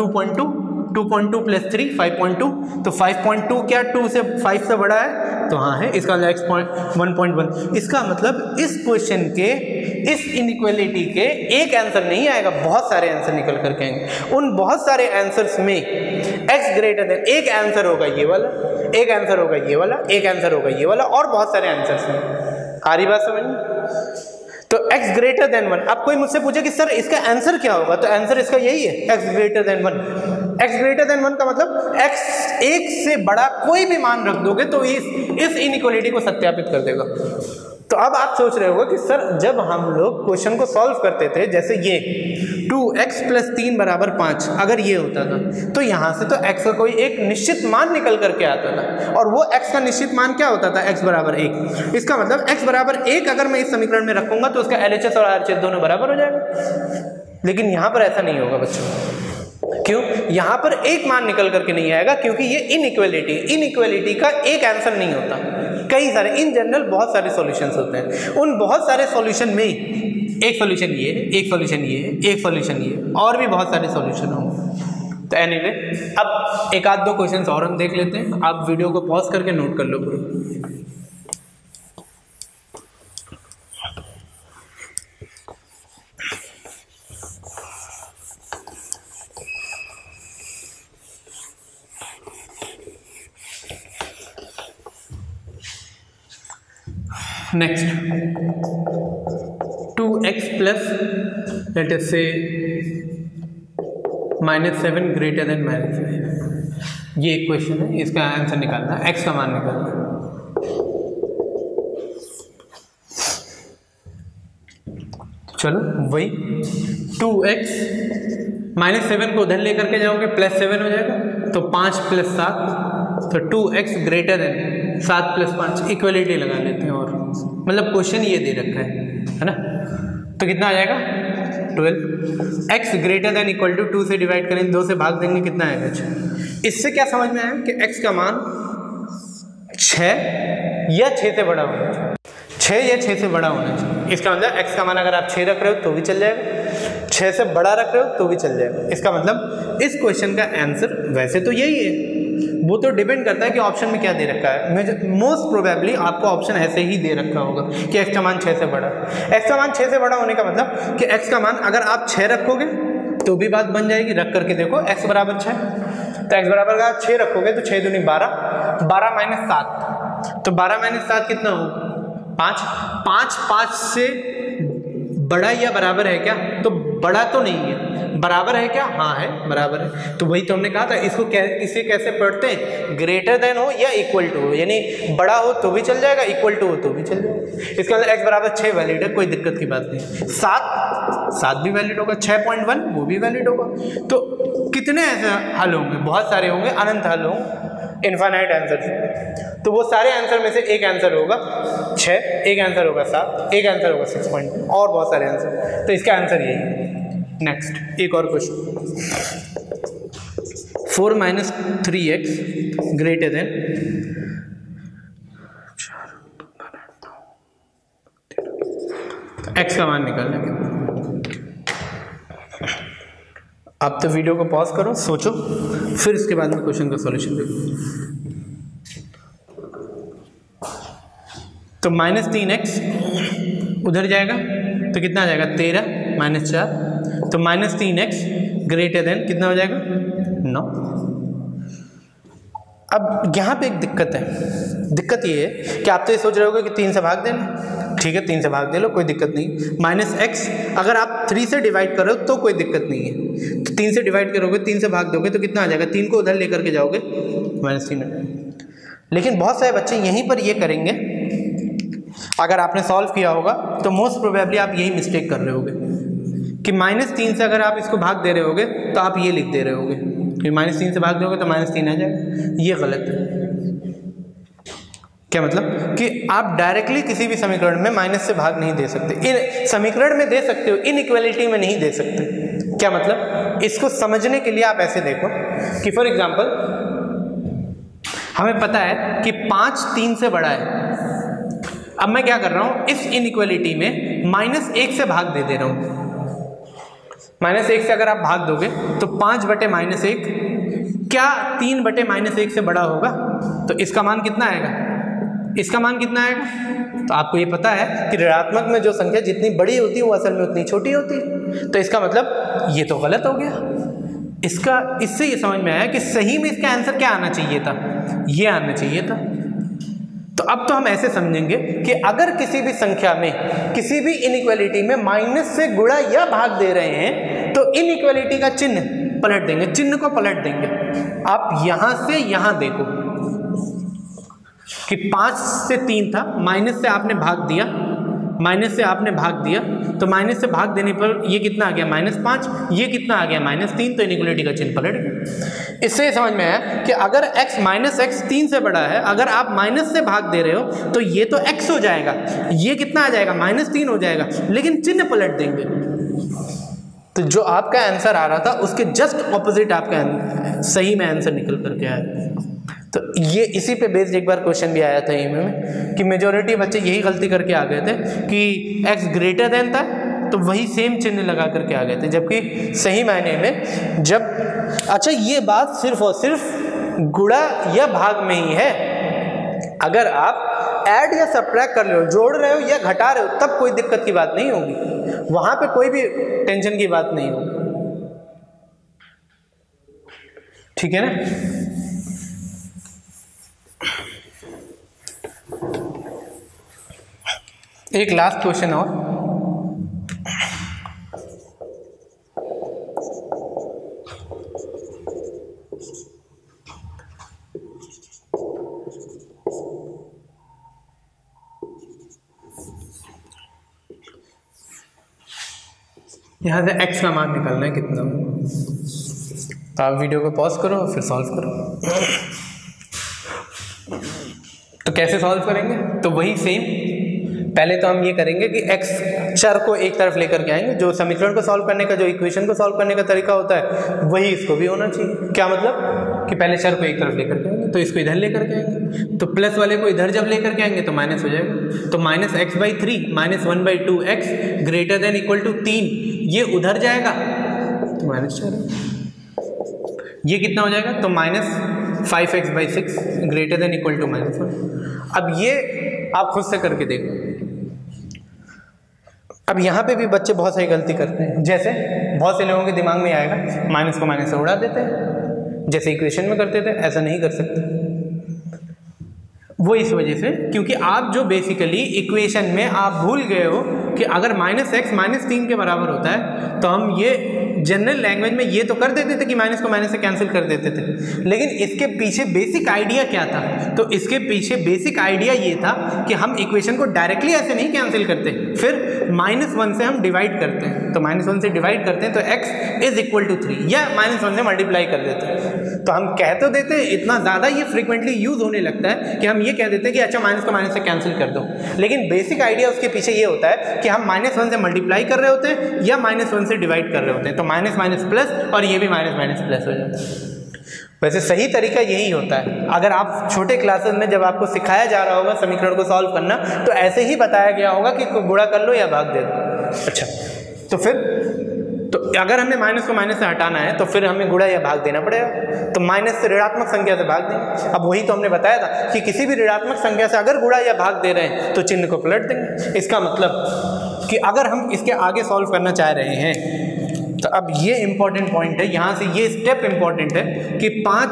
2.2 + 3 5.2, तो 5.2 क्या 2 से 5 से बड़ा है, तो हाँ है। इसका मतलब 1.1। इसका मतलब इस क्वेश्चन के इस इनइक्वालिटी के एक आंसर नहीं आएगा, बहुत सारे आंसर निकल करके आएंगे। उन बहुत सारे आंसर्स में x > एक आंसर होगा ये वाला, एक आंसर होगा ये वाला, एक आंसर होगा ये वाला, और बहुत सारे आंसर्स में। आ रही बात समझ में? तो x > 1। अब कोई मुझसे पूछे कि सर इसका आंसर क्या होगा, तो आंसर इसका यही है, x > 1। x > 1 का मतलब x 1 से बड़ा कोई भी मान रख दोगे तो इस इनइक्वालिटी को सत्यापित कर देगा। तो अब आप सोच रहे होगे कि सर जब हम लोग क्वेश्चन को सॉल्व करते थे, जैसे ये 2x + 3 = 5 अगर ये होता था तो यहाँ से तो x का कोई एक निश्चित मान निकल करके आता था, और वो x का निश्चित मान क्या होता था, x = 1। इसका मतलब x = 1 अगर मैं इस समीकरण में रखूंगा तो उसका LHS और RHS दोनों बराबर हो जाएगा। लेकिन यहाँ पर ऐसा नहीं होगा बच्चों, क्यों? यहाँ पर एक मान निकल करके नहीं आएगा क्योंकि ये इनइक्वालिटी का एक आंसर नहीं होता, कई सारे, इन जनरल बहुत सारे सॉल्यूशंस होते हैं। उन बहुत सारे सॉल्यूशन में एक सॉल्यूशन ये है, एक सॉल्यूशन ये है, एक सॉल्यूशन ये है, और भी बहुत सारे सॉल्यूशन होंगे। तो एनीवे अब एक आध दो क्वेश्चंस और हम देख लेते हैं। आप वीडियो को पॉज करके नोट कर लो पूरा। Next, 2x plus let us say -7 greater than -5। ये एक क्वेश्चन है, इसका आंसर निकालना है, x का मान निकालना है। चलो वही 2x -7 को उधर लेकर के जाओगे +7 हो जाएगा, तो 5 + 7, तो 2x ग्रेटर देन 7 + 5, इक्वलिटी लगा लेते हैं। और मतलब क्वेश्चन ये दे रखा है ना, तो कितना आ जाएगा 12। x greater than equal to 2 से डिवाइड करेंगे, 2 से भाग देंगे, कितना आएगा 6। इससे क्या समझ में आया कि x का मान 6 या 6 से बड़ा होना चाहिए, 6 या 6 से बड़ा होना चाहिए। इसका मतलब x का मान अगर आप 6 रख रहे हो तो भी चल जाएगा, 6 से बड़ा रख रहे हो तो भी चल जाएगा। इसका मतलब इस क्वेश्चन का आंसर वैसे तो यही है, वो तो डिपेंड करता है कि ऑप्शन में क्या दे रखा है। मोस्ट प्रोबेबली आपको ऑप्शन ऐसे ही दे रखा होगा कि x का मान 6 से बड़ा। x का मान 6 से बड़ा होने का मतलब कि x का मान अगर आप 6 रखोगे तो भी बात बन जाएगी। रख करके देखो x बराबर 6, तो x बराबर अगर आप 6 रखोगे तो 6 दूनी 12, 12 - 7, तो 12 - 7 कितना हो 5। 5 से बड़ा या बराबर है क्या? तो बड़ा तो नहीं है, बराबर है क्या? हाँ है, बराबर है। तो वही तो हमने कहा था, इसको इसे कैसे पढ़ते हैं, ग्रेटर देन हो या इक्वल टू हो, यानी बड़ा हो तो भी चल जाएगा, इक्वल टू हो तो भी चल जाएगा। इसके अंदर x बराबर 6 वैलिड है, कोई दिक्कत की बात नहीं। 7 भी वैलिड होगा, 6.1 वो भी वैलिड होगा। तो कितने ऐसे हल होंगे? बहुत सारे होंगे, अनंत हल होंगे, इनफाइनाइट आंसर। तो वो सारे आंसर में से एक आंसर होगा 6, एक आंसर होगा 7, एक आंसर होगा 6.1 और बहुत सारे आंसर। तो इसका आंसर यही है। नेक्स्ट एक और question, 4 - 3x greater than x का मान निकालना है। आप तो वीडियो को पॉज करो, सोचो, फिर इसके बाद में क्वेश्चन का सॉल्यूशन देखो। तो -3x उधर जाएगा तो कितना आ जाएगा 13 - 4, तो -3x ग्रेटर देन कितना हो जाएगा 9। अब यहाँ पे एक दिक्कत है, दिक्कत ये है कि आप तो ये सोच रहे होगे कि 3 से भाग देना, ठीक है 3 से भाग दे लो, कोई दिक्कत नहीं। -x अगर आप 3 से डिवाइड करो तो कोई दिक्कत नहीं है, तो 3 से डिवाइड करोगे, 3 से भाग दोगे तो कितना आ जाएगा, 3 को उधर लेकर के जाओगे -3। लेकिन बहुत सारे बच्चे यहीं पर ये करेंगे, अगर आपने सॉल्व किया होगा तो मोस्ट प्रोबेबली आप यही मिस्टेक कर रहे होगे कि -3 से अगर आप इसको भाग दे रहे होगे तो आप ये लिख दे रहे होगे कि -3 से भाग दोगे तो -3 आ जाएगा। ये गलत है। क्या मतलब कि आप डायरेक्टली किसी भी समीकरण में माइनस से भाग नहीं दे सकते। इन समीकरण में दे सकते हो, इनइक्वालिटी में नहीं दे सकते। क्या मतलब, इसको समझने के लिए आप ऐसे देखो कि फॉर एग्जांपल हमें पता है कि 5 3 से बड़ा है। अब मैं क्या कर रहा हूं, इस इनइक्वालिटी में -1 से भाग दे रहा हूं। -1 से अगर आप भाग दोगे तो 5/-1, क्या 3/-1 से बड़ा होगा? तो इसका मान कितना आएगा, इसका मान कितना आएगा? तो आपको ये पता है कि ऋणात्मक में जो संख्या जितनी बड़ी होती है वो असल में उतनी छोटी होती है। तो इसका मतलब ये तो गलत हो गया। इससे ये समझ में आया कि सही में इसका आंसर क्या आना चाहिए था, ये आना चाहिए था। तो अब तो हम ऐसे समझेंगे कि अगर किसी भी संख्या में, किसी भी इनइक्वालिटी में माइनस से गुणा या भाग दे रहे हैं तो इनइक्वालिटी का चिन्ह पलट देंगे, चिन्ह को पलट देंगे। आप यहां से यहां देखो कि 5 से 3 था, माइनस से आपने भाग दिया, माइनस से आपने भाग दिया, तो माइनस से भाग देने पर ये कितना आ गया -5, ये कितना आ गया -3, तो इनइक्वालिटी का चिन्ह पलट गया। इससे ये समझ में आया कि अगर x -x 3 से बड़ा है, अगर आप माइनस से भाग दे रहे हो तो ये तो x हो जाएगा, ये कितना आ जाएगा -3 हो जाएगा, लेकिन चिन्ह पलट देंगे। तो जो आपका आंसर आ रहा था उसके जस्ट ऑपोजिट आपका सही में आंसर निकल करके आया। तो ये इसी पे बेस्ड एक बार क्वेश्चन भी आया था ईएमयू में कि मेजॉरिटी बच्चे यही गलती करके आ गए थे कि x ग्रेटर देन था तो वही सेम चिन्ह लगा करके आ गए थे, जबकि सही मायने में जब अच्छा ये बात सिर्फ और सिर्फ गुणा या भाग में ही है। अगर आप ऐड या सब्ट्रैक्ट कर रहे हो, जोड़ रहे हो या घटा रहे हो, तब कोई दिक्कत की बात नहीं होगी, वहां पे कोई भी टेंशन की बात नहीं होगी। ठीक है ना। एक लास्ट क्वेश्चन और, यहाँ से x का मान निकालना है कितना। तो आप वीडियो को पॉज करो और फिर सॉल्व करो। तो कैसे सॉल्व करेंगे? तो वही सेम, पहले तो हम ये करेंगे कि x चर को एक तरफ लेकर के आएंगे। जो समीकरण को सॉल्व करने का, जो इक्वेशन को सॉल्व करने का तरीका होता है वही इसको भी होना चाहिए। क्या मतलब कि पहले चर को एक तरफ लेकर के आएंगे, तो इसको इधर लेकर के आएंगे, तो प्लस वाले को इधर जब लेकर के आएंगे तो माइनस हो जाएगा। तो -x/3 -1/2x greater than equal to 3, ये उधर जाएगा तो -4। ये कितना हो जाएगा? तो -5x/6 greater than equal to -1। अब ये आप खुद से करके देखो। अब यहाँ पे भी बच्चे बहुत सारी गलती करते हैं। जैसे बहुत से लोगों के दिमाग में आएगा माइनस को माइनस से उड़ा देते हैं, जैसे इक्वेशन में करते थे। ऐसा नहीं कर सकते। वो इस वजह से क्योंकि आप जो बेसिकली इक्वेशन में आप भूल गए हो कि अगर -x -3 के बराबर होता है तो हम ये जनरल लैंग्वेज में ये तो कर देते थे कि माइनस को माइनस से कैंसिल कर देते थे, लेकिन इसके पीछे बेसिक आइडिया क्या था? तो इसके पीछे बेसिक आइडिया ये था कि हम इक्वेशन को डायरेक्टली ऐसे नहीं कैंसिल करते, फिर -1 से हम डिवाइड करते हैं। तो -1 से डिवाइड करते हैं तो x इज इक्वल टू 3 या -1 से मल्टीप्लाई कर देते हैं। तो हम कह तो देते हैं, इतना ज़्यादा ये फ्रिक्वेंटली यूज होने लगता है कि हम ये कह देते हैं कि अच्छा माइनस को माइनस से कैंसिल कर दो, लेकिन बेसिक आइडिया उसके पीछे ये होता है कि हम -1 से मल्टीप्लाई कर रहे होते हैं या -1 से डिवाइड कर रहे होते हैं। तो माइनस माइनस प्लस और ये भी माइनस माइनस प्लस हो जाता है। वैसे सही तरीका यही होता है। अगर आप छोटे क्लासेस में जब आपको सिखाया जा रहा होगा समीकरण को सॉल्व करना, तो ऐसे ही बताया गया होगा कि गुणा कर लो या भाग दे दो। अच्छा, तो फिर तो अगर हमें माइनस को माइनस से हटाना है तो फिर हमें गुणा या भाग देना पड़ेगा। तो माइनस से ऋणात्मक संख्या से भाग देंगे। अब वही तो हमने बताया था कि किसी भी ऋणात्मक संख्या से अगर गुणा या भाग दे रहे हैं तो चिन्ह को पलट देंगे। इसका मतलब कि अगर हम इसके आगे सॉल्व करना चाह रहे हैं तो अब ये इंपॉर्टेंट पॉइंट है, यहाँ से ये स्टेप इंपॉर्टेंट है कि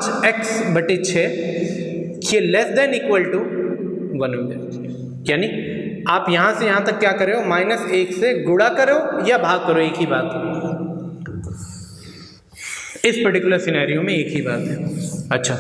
5x/6 ये लेस देन इक्वल टू 1 हो जाए। यानी आप यहाँ से यहाँ तक क्या कर रहे हो, -1 से गुणा करो या भाग करो, एक ही बात है। इस पर्टिकुलर सिनेरियो में एक ही बात है। अच्छा,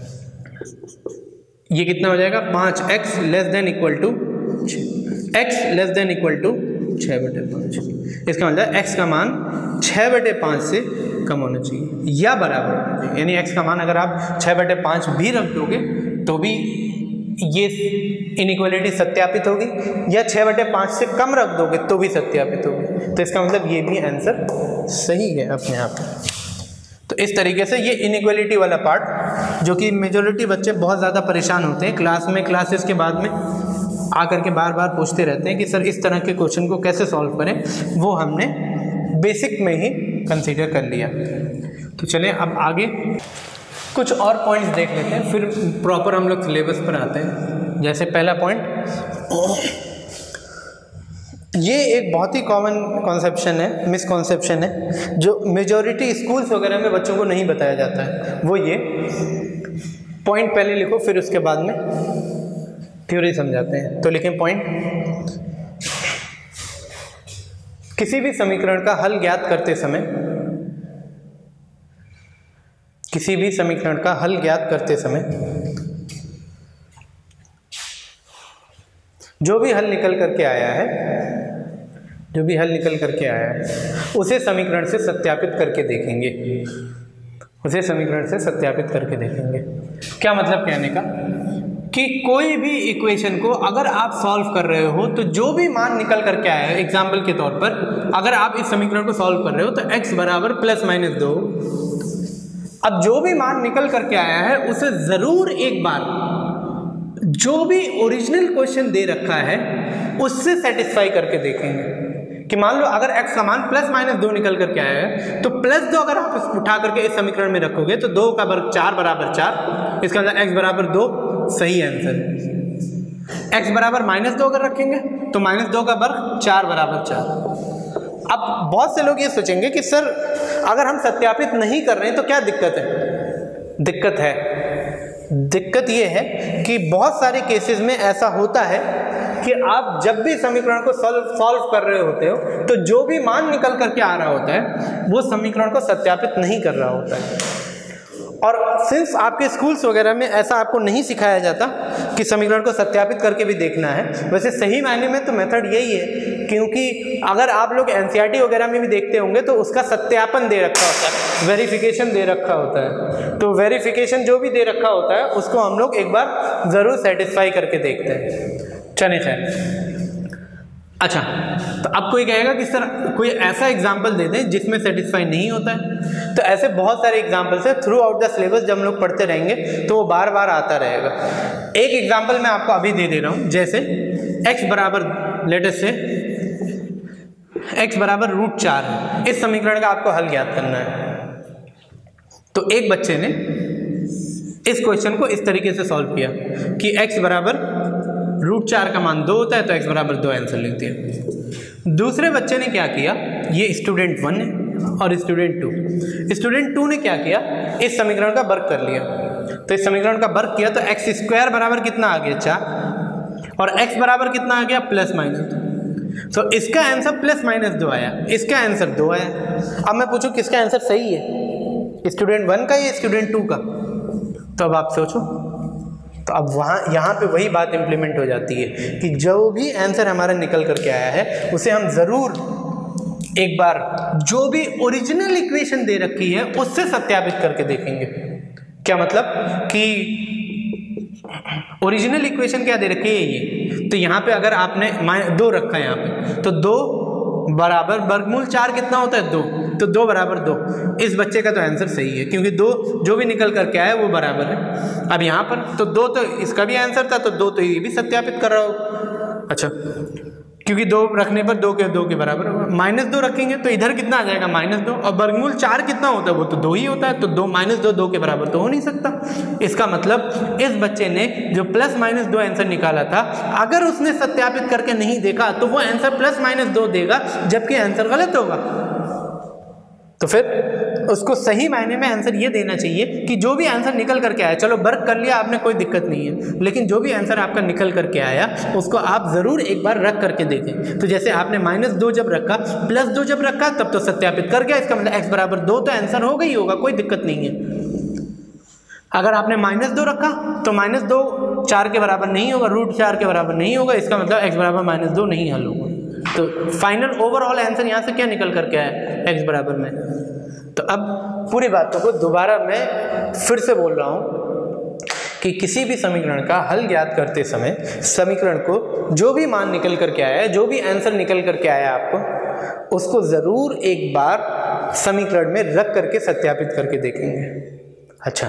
ये कितना हो जाएगा? 5x less than equal to 6, x less than equal to 6/5। इसका मतलब x का मान 6/5 से कम होना चाहिए या बराबर होना चाहिए। यानी x का मान अगर आप 6/5 भी रख दोगे तो भी ये इनइक्वालिटी सत्यापित होगी, या 6/5 से कम रख दोगे तो भी सत्यापित होगी। तो इसका मतलब ये भी आंसर सही है अपने आप में। तो इस तरीके से ये इनइक्वालिटी वाला पार्ट, जो कि मेजॉरिटी बच्चे बहुत ज़्यादा परेशान होते हैं क्लास में, क्लासेस के बाद में आकर के बार बार पूछते रहते हैं कि सर इस तरह के क्वेश्चन को कैसे सॉल्व करें, वो हमने बेसिक में ही कंसीडर कर लिया। तो चलें अब आगे कुछ और पॉइंट्स देख लेते हैं, फिर प्रॉपर हम लोग सिलेबस पर आते हैं। जैसे पहला पॉइंट, ये एक बहुत ही कॉमन कॉन्सेप्शन है, मिसकॉन्सेप्शन है, जो मेजॉरिटी स्कूल्स वगैरह में बच्चों को नहीं बताया जाता है। वो ये पॉइंट पहले लिखो, फिर उसके बाद में थ्योरी समझाते हैं। तो लिखें पॉइंट, किसी भी समीकरण का हल ज्ञात करते समय, किसी भी समीकरण का हल ज्ञात करते समय जो भी हल निकल करके आया है, जो भी हल निकल करके आया है उसे समीकरण से सत्यापित करके देखेंगे, उसे समीकरण से सत्यापित करके देखेंगे। क्या मतलब कहने का कि कोई भी इक्वेशन को अगर आप सॉल्व कर रहे हो तो जो भी मान निकल करके आया है, एग्जाम्पल के तौर पर अगर आप इस समीकरण को सॉल्व कर रहे हो तो x बराबर +-2, अब जो भी मान निकल करके आया है उसे ज़रूर एक बार जो भी ओरिजिनल क्वेश्चन दे रखा है उससे सेटिस्फाई करके देखेंगे। कि मान लो अगर x का मान +-2 निकल करके आया है तो +2 अगर आप उठा करके इस समीकरण में रखोगे तो 2 का वर्ग 4 बराबर 4, इसका मतलब x बराबर 2 सही आंसर। x बराबर -2 अगर रखेंगे तो -2 का वर्ग 4 बराबर 4। अब बहुत से लोग ये सोचेंगे कि सर अगर हम सत्यापित नहीं कर रहे हैं तो क्या दिक्कत है? दिक्कत ये है कि बहुत सारे केसेस में ऐसा होता है कि आप जब भी समीकरण को सॉल्व कर रहे होते हो तो जो भी मान निकल करके आ रहा होता है वो समीकरण को सत्यापित नहीं कर रहा होता है। और सिंस आपके स्कूल्स वगैरह में ऐसा आपको नहीं सिखाया जाता कि समीकरण को सत्यापित करके भी देखना है, वैसे सही मायने में तो मेथड यही है, क्योंकि अगर आप लोग एनसीईआरटी वगैरह में भी देखते होंगे तो उसका सत्यापन दे रखा होता है, वेरिफिकेशन दे रखा होता है। तो वेरिफिकेशन जो भी दे रखा होता है उसको हम लोग एक बार ज़रूर सेटिस्फाई करके देखते हैं। चलिए खैर, अच्छा तो अब कोई कहेगा कि सर कोई ऐसा एग्जाम्पल दे दें जिसमें सेटिस्फाई नहीं होता है। तो ऐसे बहुत सारे एग्जाम्पल्स है, थ्रू आउट द सिलेबस जब हम लोग पढ़ते रहेंगे तो वो बार बार आता रहेगा। एक एग्जाम्पल मैं आपको अभी दे रहा हूँ, जैसे x बराबर लेट अस से x बराबर √4 है, इस समीकरण का आपको हल ज्ञात करना है। तो एक बच्चे ने इस क्वेश्चन को इस तरीके से सॉल्व किया कि x बराबर √4 का मान 2 होता है तो x बराबर 2 आंसर लिख दिया। दूसरे बच्चे ने क्या किया, ये स्टूडेंट 1 है और स्टूडेंट 2, स्टूडेंट 2 ने क्या किया, इस समीकरण का वर्ग कर लिया। तो इस समीकरण का वर्ग किया तो x² बराबर कितना आ गया 4 और x बराबर कितना आ गया +-2। तो इसका आंसर +-2 आया, इसका आंसर 2 आया। अब मैं पूछूं किसका आंसर सही है, स्टूडेंट 1 का या स्टूडेंट 2 का? तो अब आप सोचो, तो अब यहाँ पे वही बात इम्प्लीमेंट हो जाती है कि जो भी आंसर हमारा निकल करके आया है उसे हम ज़रूर एक बार जो भी ओरिजिनल इक्वेशन दे रखी है उससे सत्यापित करके देखेंगे। क्या मतलब कि ओरिजिनल इक्वेशन क्या दे रखी है ये, तो यहाँ पे अगर आपने 2 रखा है यहाँ पे तो 2 बराबर वर्गमूल 4 कितना होता है 2, तो 2 बराबर 2, इस बच्चे का तो आंसर सही है क्योंकि 2 जो भी निकल करके आया वो बराबर है। अब यहाँ पर तो 2 तो इसका भी आंसर था तो 2 तो ये भी सत्यापित कर रहा हो। अच्छा, क्योंकि 2 रखने पर 2 के बराबर होगा, -2 रखेंगे तो इधर कितना आ जाएगा -2 और वर्गमूल 4 कितना होता है वो तो 2 ही होता है, तो 2 -2 के बराबर तो हो नहीं सकता। इसका मतलब इस बच्चे ने जो +-2 आंसर निकाला था अगर उसने सत्यापित करके नहीं देखा तो वो आंसर +-2 देगा जबकि आंसर गलत होगा। तो फिर उसको सही मायने में आंसर ये देना चाहिए कि जो भी आंसर निकल करके आया, चलो वर्क कर लिया आपने कोई दिक्कत नहीं है, लेकिन जो भी आंसर आपका निकल करके आया उसको आप ज़रूर एक बार रख करके देखें। तो जैसे आपने -2 जब रखा +2 जब रखा तब तो सत्यापित कर गया, इसका मतलब x बराबर 2 तो आंसर हो गई होगा, कोई दिक्कत नहीं है। अगर आपने -2 रखा तो -2 4 के बराबर नहीं होगा, √4 के बराबर नहीं होगा, इसका मतलब x बराबर -2 नहीं हल होगा। तो फाइनल ओवरऑल आंसर यहाँ से क्या निकल करके आया, x बराबर में। तो अब पूरी बातों को दोबारा मैं फिर से बोल रहा हूँ कि किसी भी समीकरण का हल ज्ञात करते समय समीकरण को जो भी मान निकल करके आया है, जो भी आंसर निकल करके आया आपको, उसको ज़रूर एक बार समीकरण में रख करके सत्यापित करके देखेंगे। अच्छा,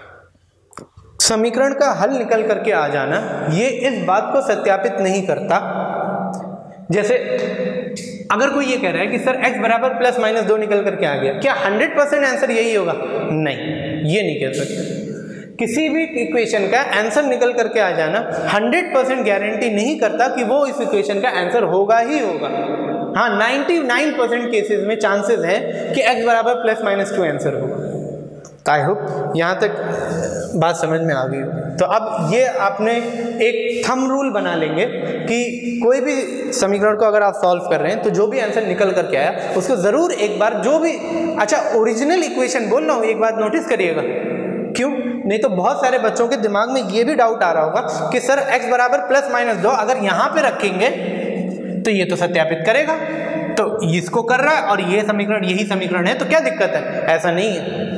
समीकरण का हल निकल करके आ जाना ये इस बात को सत्यापित नहीं करता। जैसे अगर कोई ये कह रहा है कि सर x बराबर +-2 निकल करके आ गया, क्या 100% आंसर यही होगा? नहीं, ये नहीं कह सकते। किसी भी इक्वेशन का आंसर निकल करके आ जाना 100% गारंटी नहीं करता कि वो इस इक्वेशन का आंसर होगा ही होगा। हाँ, 99% केसेस में चांसेस है कि x बराबर +-2 आंसर होगा। आई होप यहाँ तक बात समझ में आ गई हो। तो अब ये आपने एक थंब रूल बना लेंगे कि कोई भी समीकरण को अगर आप सॉल्व कर रहे हैं तो जो भी आंसर निकल करके आया उसको ज़रूर एक बार जो भी, अच्छा ओरिजिनल इक्वेशन बोल रहा हूँ, एक बात नोटिस करिएगा, क्यों नहीं तो बहुत सारे बच्चों के दिमाग में ये भी डाउट आ रहा होगा कि सर x बराबर +-2 अगर यहाँ पे रखेंगे तो ये तो सत्यापित करेगा, तो इसको कर रहा है और ये समीकरण यही समीकरण है तो क्या दिक्कत है? ऐसा नहीं है।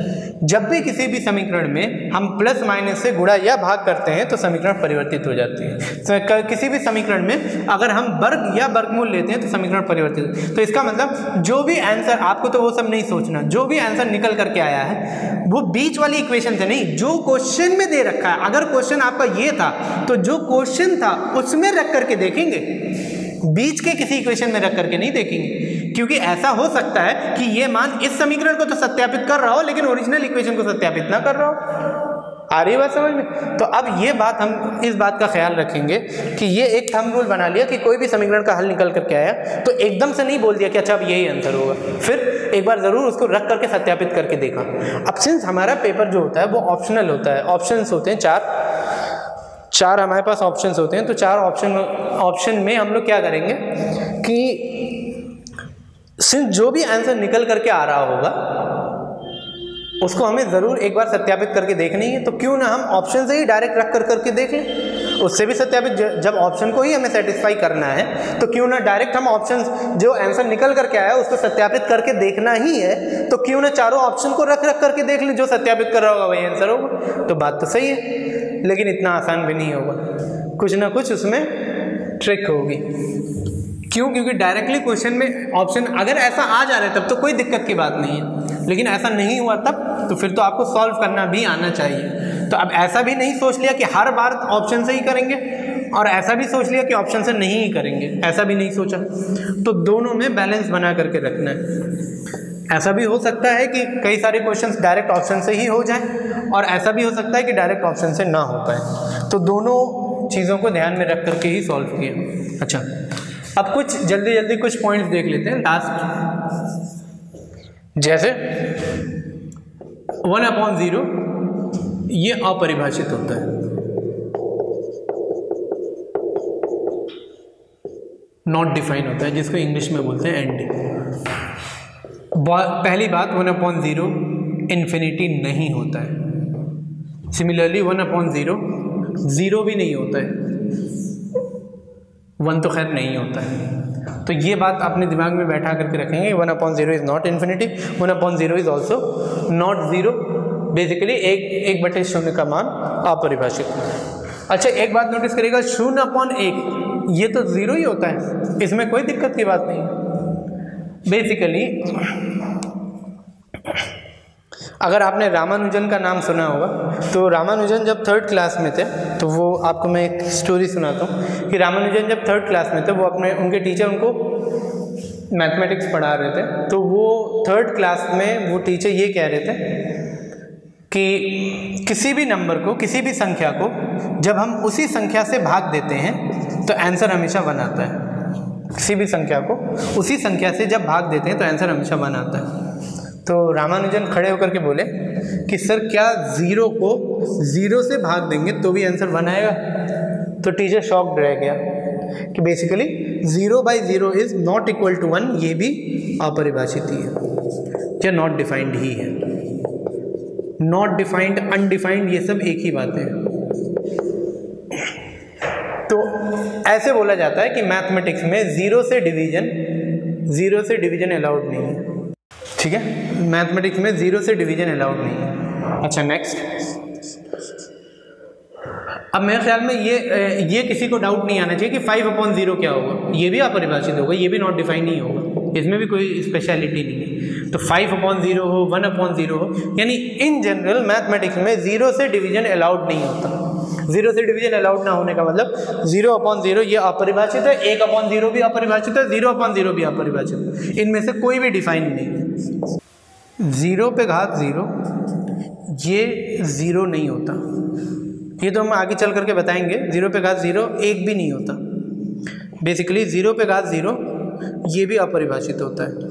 जब भी किसी भी समीकरण में हम प्लस माइनस से गुणा या भाग करते हैं तो समीकरण परिवर्तित हो जाती है। किसी भी समीकरण में अगर हम वर्ग या वर्गमूल लेते हैं तो समीकरण परिवर्तित। तो इसका मतलब जो भी आंसर, आपको तो वो सब नहीं सोचना, जो भी आंसर निकल करके आया है वो बीच वाली इक्वेशन से नहीं, जो क्वेश्चन में दे रखा है। अगर क्वेश्चन आपका ये था तो जो क्वेश्चन था उसमें रख करके देखेंगे, बीच के किसी इक्वेशन में रख करके नहीं देखेंगे। क्योंकि ऐसा हो सकता है कि ये मान इस समीकरण को तो सत्यापित कर रहा हो लेकिन ओरिजिनल इक्वेशन को सत्यापित ना कर रहा हो। आ रही बात समझ में? तो अब ये बात, हम इस बात का ख्याल रखेंगे कि ये एक थंब रूल बना लिया कि कोई भी समीकरण का हल निकल करके आया तो एकदम से नहीं बोल दिया कि अच्छा अब यही आंसर होगा, फिर एक बार ज़रूर उसको रख करके सत्यापित करके देखा। अब सिंस हमारा पेपर जो होता है वो ऑप्शनल होता है, ऑप्शंस होते हैं चार हमारे पास ऑप्शंस होते हैं। तो चार ऑप्शन में हम लोग क्या करेंगे कि सिंस जो भी आंसर निकल करके आ रहा होगा उसको हमें ज़रूर एक बार सत्यापित करके देखनी है। तो क्यों ना हम ऑप्शन से ही डायरेक्ट रख करके देख लें, उससे भी सत्यापित। जब ऑप्शन को ही हमें सेटिस्फाई करना है तो क्यों ना डायरेक्ट हम ऑप्शन जो आंसर निकल करके आया उसको सत्यापित करके देखना ही है, तो क्यों ना चारों ऑप्शन को रख करके देख लें, जो सत्यापित कर रहा होगा वही आंसर होगा। तो बात तो सही है, लेकिन इतना आसान भी नहीं होगा, कुछ ना कुछ उसमें ट्रिक होगी। क्यों? क्योंकि डायरेक्टली क्वेश्चन में ऑप्शन अगर ऐसा आ जा रहा है तब तो कोई दिक्कत की बात नहीं है, लेकिन ऐसा नहीं हुआ तब तो फिर तो आपको सॉल्व करना भी आना चाहिए। तो अब ऐसा भी नहीं सोच लिया कि हर बार ऑप्शन से ही करेंगे और ऐसा भी सोच लिया कि ऑप्शन से नहीं ही करेंगे, ऐसा भी नहीं सोचा। तो दोनों में बैलेंस बना करके रखना है। ऐसा भी हो सकता है कि कई सारे क्वेश्चंस डायरेक्ट ऑप्शन से ही हो जाएं और ऐसा भी हो सकता है कि डायरेक्ट ऑप्शन से ना हो पाए। तो दोनों चीज़ों को ध्यान में रख करके ही सॉल्व किया। अच्छा, अब कुछ जल्दी कुछ पॉइंट्स देख लेते हैं लास्ट। जैसे 1/0 ये अपरिभाषित होता है, नॉट डिफाइन होता है, जिसको इंग्लिश में बोलते हैं एनडी। पहली बात 1/0 इन्फिनिटी नहीं होता है। सिमिलरली 1/0 0 भी नहीं होता है, 1 तो खैर नहीं होता है। तो ये बात अपने दिमाग में बैठा करके रखेंगे। 1/0 is not infinity, 1/0 is also not 0। Basically 1/0 का मान अपरिभाषित। अच्छा, एक बात नोटिस करिएगा, 0/1 ये तो 0 ही होता है, इसमें कोई दिक्कत की बात नहीं है। बेसिकली अगर आपने रामानुजन का नाम सुना होगा तो रामानुजन जब 3rd क्लास में थे, तो वो आपको मैं एक स्टोरी सुनाता हूँ कि रामानुजन जब 3rd क्लास में थे, वो उनके टीचर उनको मैथमेटिक्स पढ़ा रहे थे। तो वो 3rd क्लास में वो टीचर ये कह रहे थे कि किसी भी नंबर को, किसी भी संख्या को जब हम उसी संख्या से भाग देते हैं तो आंसर हमेशा 1 आता है। किसी भी संख्या को उसी संख्या से जब भाग देते हैं तो आंसर हमेशा 1 आता है। तो रामानुजन खड़े होकर के बोले कि सर क्या 0 को 0 से भाग देंगे तो भी आंसर 1 आएगा? तो टीचर शॉक्ड रह गया कि basically 0/0 is not equal to 1, ये भी अपरिभाषित ही है, या नॉट डिफाइंड ही है। नॉट डिफाइंड, अनडिफाइंड, ये सब एक ही बात है। तो ऐसे बोला जाता है कि मैथमेटिक्स में 0 से डिवीजन अलाउड नहीं है। ठीक है, मैथमेटिक्स में 0 से डिवीजन अलाउड नहीं है। अच्छा, नेक्स्ट। अब मेरे ख्याल में ये किसी को डाउट नहीं आना चाहिए कि 5/0 क्या होगा, ये भी अपरिभाषित होगा, ये भी नॉट डिफाइंड नहीं होगा, इसमें भी कोई स्पेशलिटी नहीं है। तो 5/0 हो, 1/0 हो, यानी इन जनरल मैथमेटिक्स में 0 से डिवीजन अलाउड नहीं होता। 0 से डिवीजन अलाउड ना होने का मतलब 0/0 ये अपरिभाषित है, 1/0 भी अपरिभाषित है, 0/0 भी अपरिभाषित है, इनमें से कोई भी डिफाइन नहीं है। 0 पे घात 0 ये 0 नहीं होता, ये तो हम आगे चल करके बताएंगे। 0 पे घात 0 1 भी नहीं होता। बेसिकली 0 पे घात 0 ये भी अपरिभाषित होता है,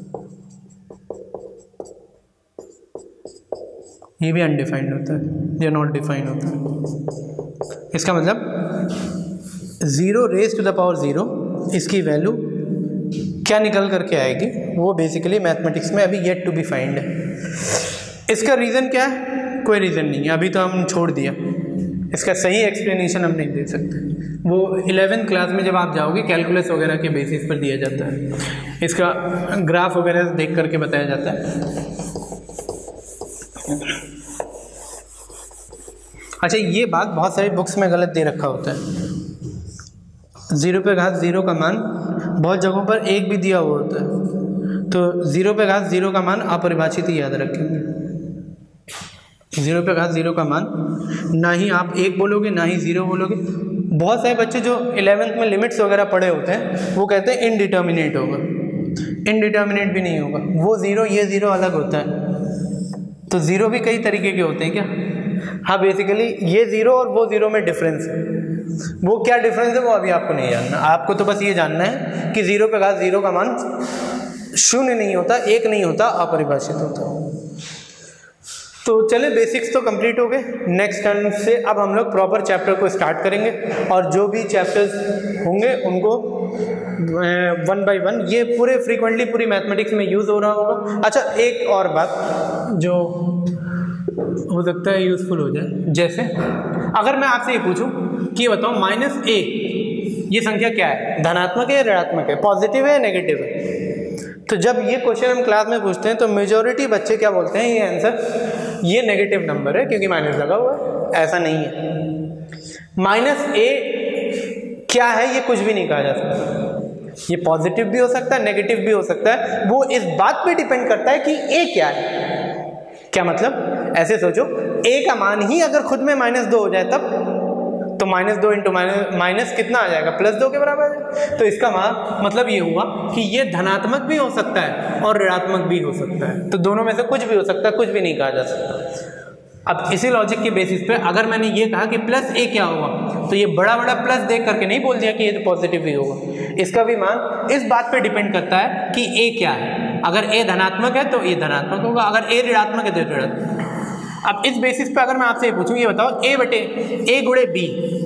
ये भी अनडिफाइंड होता है, या नॉट डिफाइंड होता है। इसका मतलब 0 रेज़ टू द पावर 0 इसकी वैल्यू क्या निकल करके आएगी वो बेसिकली मैथमेटिक्स में अभी येट टू बी फाइंड है। इसका रीज़न क्या है? कोई रीज़न नहीं है, अभी तो हम छोड़ दिया, इसका सही एक्सप्लेनेशन हम नहीं दे सकते। वो 11th क्लास में जब आप जाओगे कैलकुलस वगैरह के बेसिस पर दिया जाता है, इसका ग्राफ वगैरह देख करके बताया जाता है। अच्छा, ये बात बहुत सारी बुक्स में गलत दे रखा होता है। 0 पे घात 0 का मान बहुत जगहों पर 1 भी दिया हुआ होता है, तो 0 पे घात 0 का मान अपरिभाषित ही याद रखेंगे। 0 पे घात 0 का मान ना ही आप 1 बोलोगे ना ही 0 बोलोगे। बहुत सारे बच्चे जो 11th में लिमिट्स वगैरह पढ़े होते हैं वो कहते हैं इनडिटर्मिनेट होगा। इनडिटर्मिनेट भी नहीं होगा, वो 0 ये 0 अलग होता है। तो 0 भी कई तरीके के होते हैं क्या? हाँ, बेसिकली ये 0 और वो 0 में डिफरेंस है। वो क्या डिफरेंस है वो अभी आपको नहीं जानना, आपको तो बस ये जानना है कि 0 पे घात 0 का मान 0 नहीं होता, 1 नहीं होता, अपरिभाषित होता। तो चले, बेसिक्स तो कंप्लीट हो गए। नेक्स्ट टर्म से अब हम लोग प्रॉपर चैप्टर को स्टार्ट करेंगे और जो भी चैप्टर्स होंगे उनको 1 बाय 1 ये पूरे फ्रीक्वेंटली पूरी मैथमेटिक्स में यूज़ हो रहा होगा। अच्छा, एक और बात जो हो सकता है यूज़फुल हो जाए, जैसे अगर मैं आपसे ये पूछूं कि ये बताओ -a ये संख्या क्या है, धनात्मक है या ऋणात्मक है, पॉजिटिव है या नेगेटिव है? तो जब ये क्वेश्चन हम क्लास में पूछते हैं तो मेजॉरिटी बच्चे क्या बोलते हैं, ये आंसर ये नेगेटिव नंबर है क्योंकि माइनस लगा हुआ है। ऐसा नहीं है। -a क्या है ये कुछ भी नहीं कहा जा सकता। ये पॉजिटिव भी हो सकता है, नेगेटिव भी हो सकता है। वो इस बात पे डिपेंड करता है कि a क्या है। क्या मतलब, ऐसे सोचो, a का मान ही अगर खुद में -2 हो जाए तब तो -2 इंटू माइनस कितना आ जाएगा, +2 के बराबर है। तो इसका मतलब ये हुआ कि ये धनात्मक भी हो सकता है और ऋणात्मक भी हो सकता है। तो दोनों में से कुछ भी हो सकता है, कुछ भी नहीं कहा जा सकता। अब इसी लॉजिक के बेसिस पे अगर मैंने ये कहा कि +a क्या होगा, तो ये बड़ा बड़ा प्लस देख करके नहीं बोल दिया कि ये तो पॉजिटिव ही होगा। इसका भी मान इस बात पे डिपेंड करता है कि a क्या है। अगर a धनात्मक है तो ये धनात्मक होगा, अगर a ऋणात्मक है तो ऋणात्मक। अब इस बेसिस पे अगर मैं आपसे ये पूछूं, ये बताओ a गुणे b,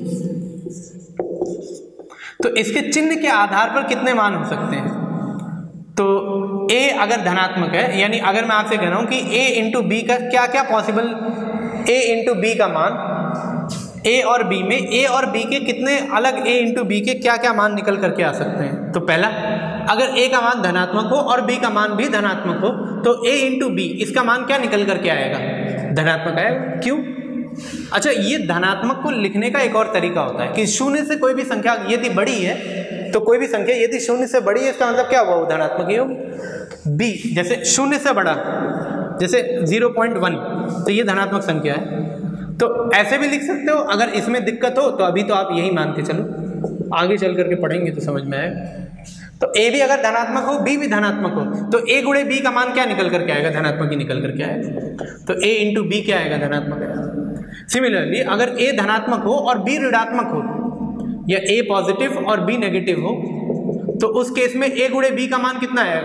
तो इसके चिन्ह के आधार पर कितने मान हो सकते हैं? तो a अगर धनात्मक है, यानी अगर मैं आपसे कह रहा हूं कि a इंटू बी का क्या क्या पॉसिबल, a इंटू बी का मान a और b में a और b के कितने अलग a इंटू बी के क्या क्या मान निकल करके आ सकते हैं? तो पहला, अगर a का मान धनात्मक हो और b का मान भी धनात्मक हो तो a इंटू बी इसका मान क्या निकल करके आएगा? धनात्मक आएगा। क्यों? अच्छा, ये धनात्मक को लिखने का एक और तरीका होता है कि 0 से कोई भी संख्या यदि बड़ी है तो कोई भी संख्या यदि 0 से बड़ी है इसका मतलब क्या हुआ, वो धनात्मक ही होगी। b जैसे 0 से बड़ा, जैसे 0.1, तो ये धनात्मक संख्या है। तो ऐसे भी लिख सकते हो। अगर इसमें दिक्कत हो तो अभी तो आप यही मान के चलो, आगे चल करके पढ़ेंगे तो समझ में आएगा। तो a भी अगर धनात्मक हो, b भी धनात्मक हो, तो a गुणे b का मान क्या निकल करके आएगा? धनात्मक ही निकल करके आएगा। तो a इंटू बी क्या आएगा? धनात्मक आएगा। सिमिलरली अगर a धनात्मक हो और b ऋणात्मक हो, या a पॉजिटिव और b नेगेटिव हो, तो उस केस में a गुणे b का मान कितना आएगा?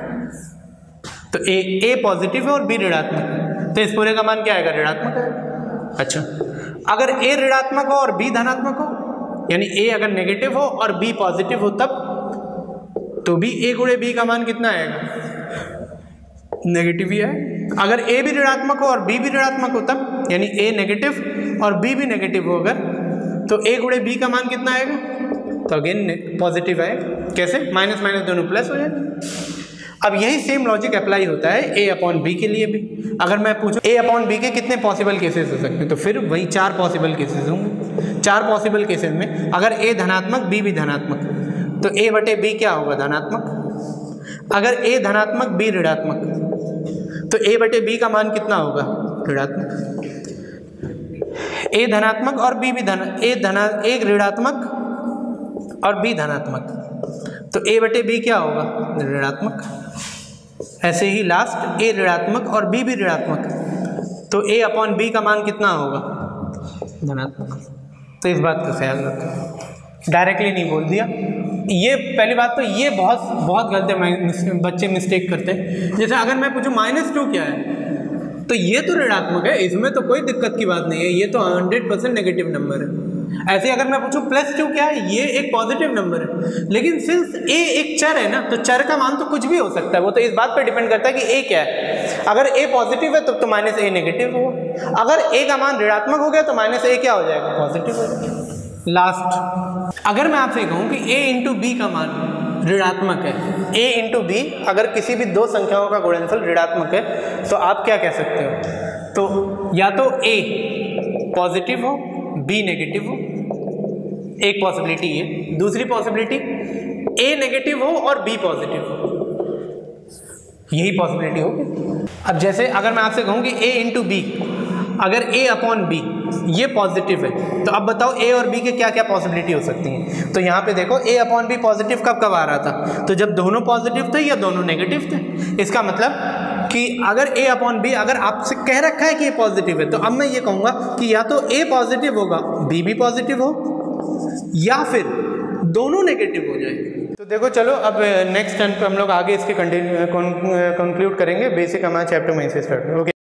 तो a पॉजिटिव है और b ऋणात्मक, तो इस पूरे का मान क्या आएगा? ऋणात्मक आएगा। अच्छा, अगर a ऋणात्मक हो और b धनात्मक हो, यानी a अगर नेगेटिव हो और b पॉजिटिव हो तब, तो भी a गुणे b का मान कितना आएगा? नेगेटिव ही है। अगर a भी ऋणात्मक हो और b भी ऋणात्मक हो तब, यानी a नेगेटिव और b भी नेगेटिव हो अगर, तो a गुणे b का मान कितना आएगा? तो अगेन पॉजिटिव आएगा। कैसे? माइनस माइनस दोनों प्लस हो जाएगा। अब यही सेम लॉजिक अप्लाई होता है a अपॉन b के लिए भी। अगर मैं पूछूं a अपॉन b के कितने पॉसिबल केसेस हो सकते हैं, तो फिर वही 4 पॉसिबल केसेस होंगे। 4 पॉसिबल केसेस में अगर a धनात्मक b भी धनात्मक, तो a बटे b क्या होगा? धनात्मक। अगर a धनात्मक b ऋणात्मक, तो a बटे b का मान कितना होगा? ऋणात्मक। a धनात्मक और b भी एक ऋणात्मक और b धनात्मक, तो a बटे b क्या होगा? ऋणात्मक। ऐसे ही लास्ट a ऋणात्मक और b भी ऋणात्मक, तो a अपॉन b का मान कितना होगा? धनात्मक। तो इस बात का ख्याल रखो, डायरेक्टली नहीं बोल दिया। ये पहली बात तो ये बहुत गलत है, बच्चे मिस्टेक करते हैं। जैसे अगर मैं पूछूं -2 क्या है, तो ये तो ऋणात्मक है, इसमें तो कोई दिक्कत की बात नहीं है, ये तो 100% नेगेटिव नंबर है। ऐसे अगर मैं पूछूं +2 क्या है, ये एक पॉजिटिव नंबर है। लेकिन सिंस a एक चर है ना, तो चर का मान तो कुछ भी हो सकता है। वो तो इस बात पर डिपेंड करता है कि a क्या है। अगर a पॉजिटिव है तो -a नेगेटिव होगा। अगर a का मान ऋणात्मक हो गया तो -a क्या हो जाएगा? पॉजिटिव हो जाएगा। लास्ट, अगर मैं आपसे कहूं कि a इंटू बी का मान ऋणात्मक है, a इंटू बी अगर किसी भी 2 संख्याओं का गुणनफल ऋणात्मक है, तो आप क्या कह सकते हो? तो या तो ए पॉजिटिव हो बी नेगेटिव हो, एक पॉसिबिलिटी है। दूसरी पॉसिबिलिटी ए नेगेटिव हो और बी पॉजिटिव हो, यही पॉसिबिलिटी होगी। अब जैसे अगर मैं आपसे कहूँ कि ए इंटू बी, अगर ए अपॉन बी ये पॉजिटिव है, तो अब बताओ ए और बी के क्या क्या पॉसिबिलिटी हो सकती हैं। तो यहाँ पे देखो ए अपॉन बी पॉजिटिव कब कब आ रहा था, तो जब दोनों पॉजिटिव थे या दोनों नेगेटिव थे। इसका मतलब कि अगर ए अपॉन बी अगर आपसे कह रखा है कि ये पॉजिटिव है, तो अब मैं ये कहूँगा कि या तो ए पॉजिटिव होगा बी भी पॉजिटिव हो, या फिर दोनों नेगेटिव हो जाए। तो देखो चलो अब नेक्स्ट टर्न पे हम लोग आगे इसके कंक्लूड करेंगे। बेसिक हमारा चैप्टर में से स्टार्ट। ओके।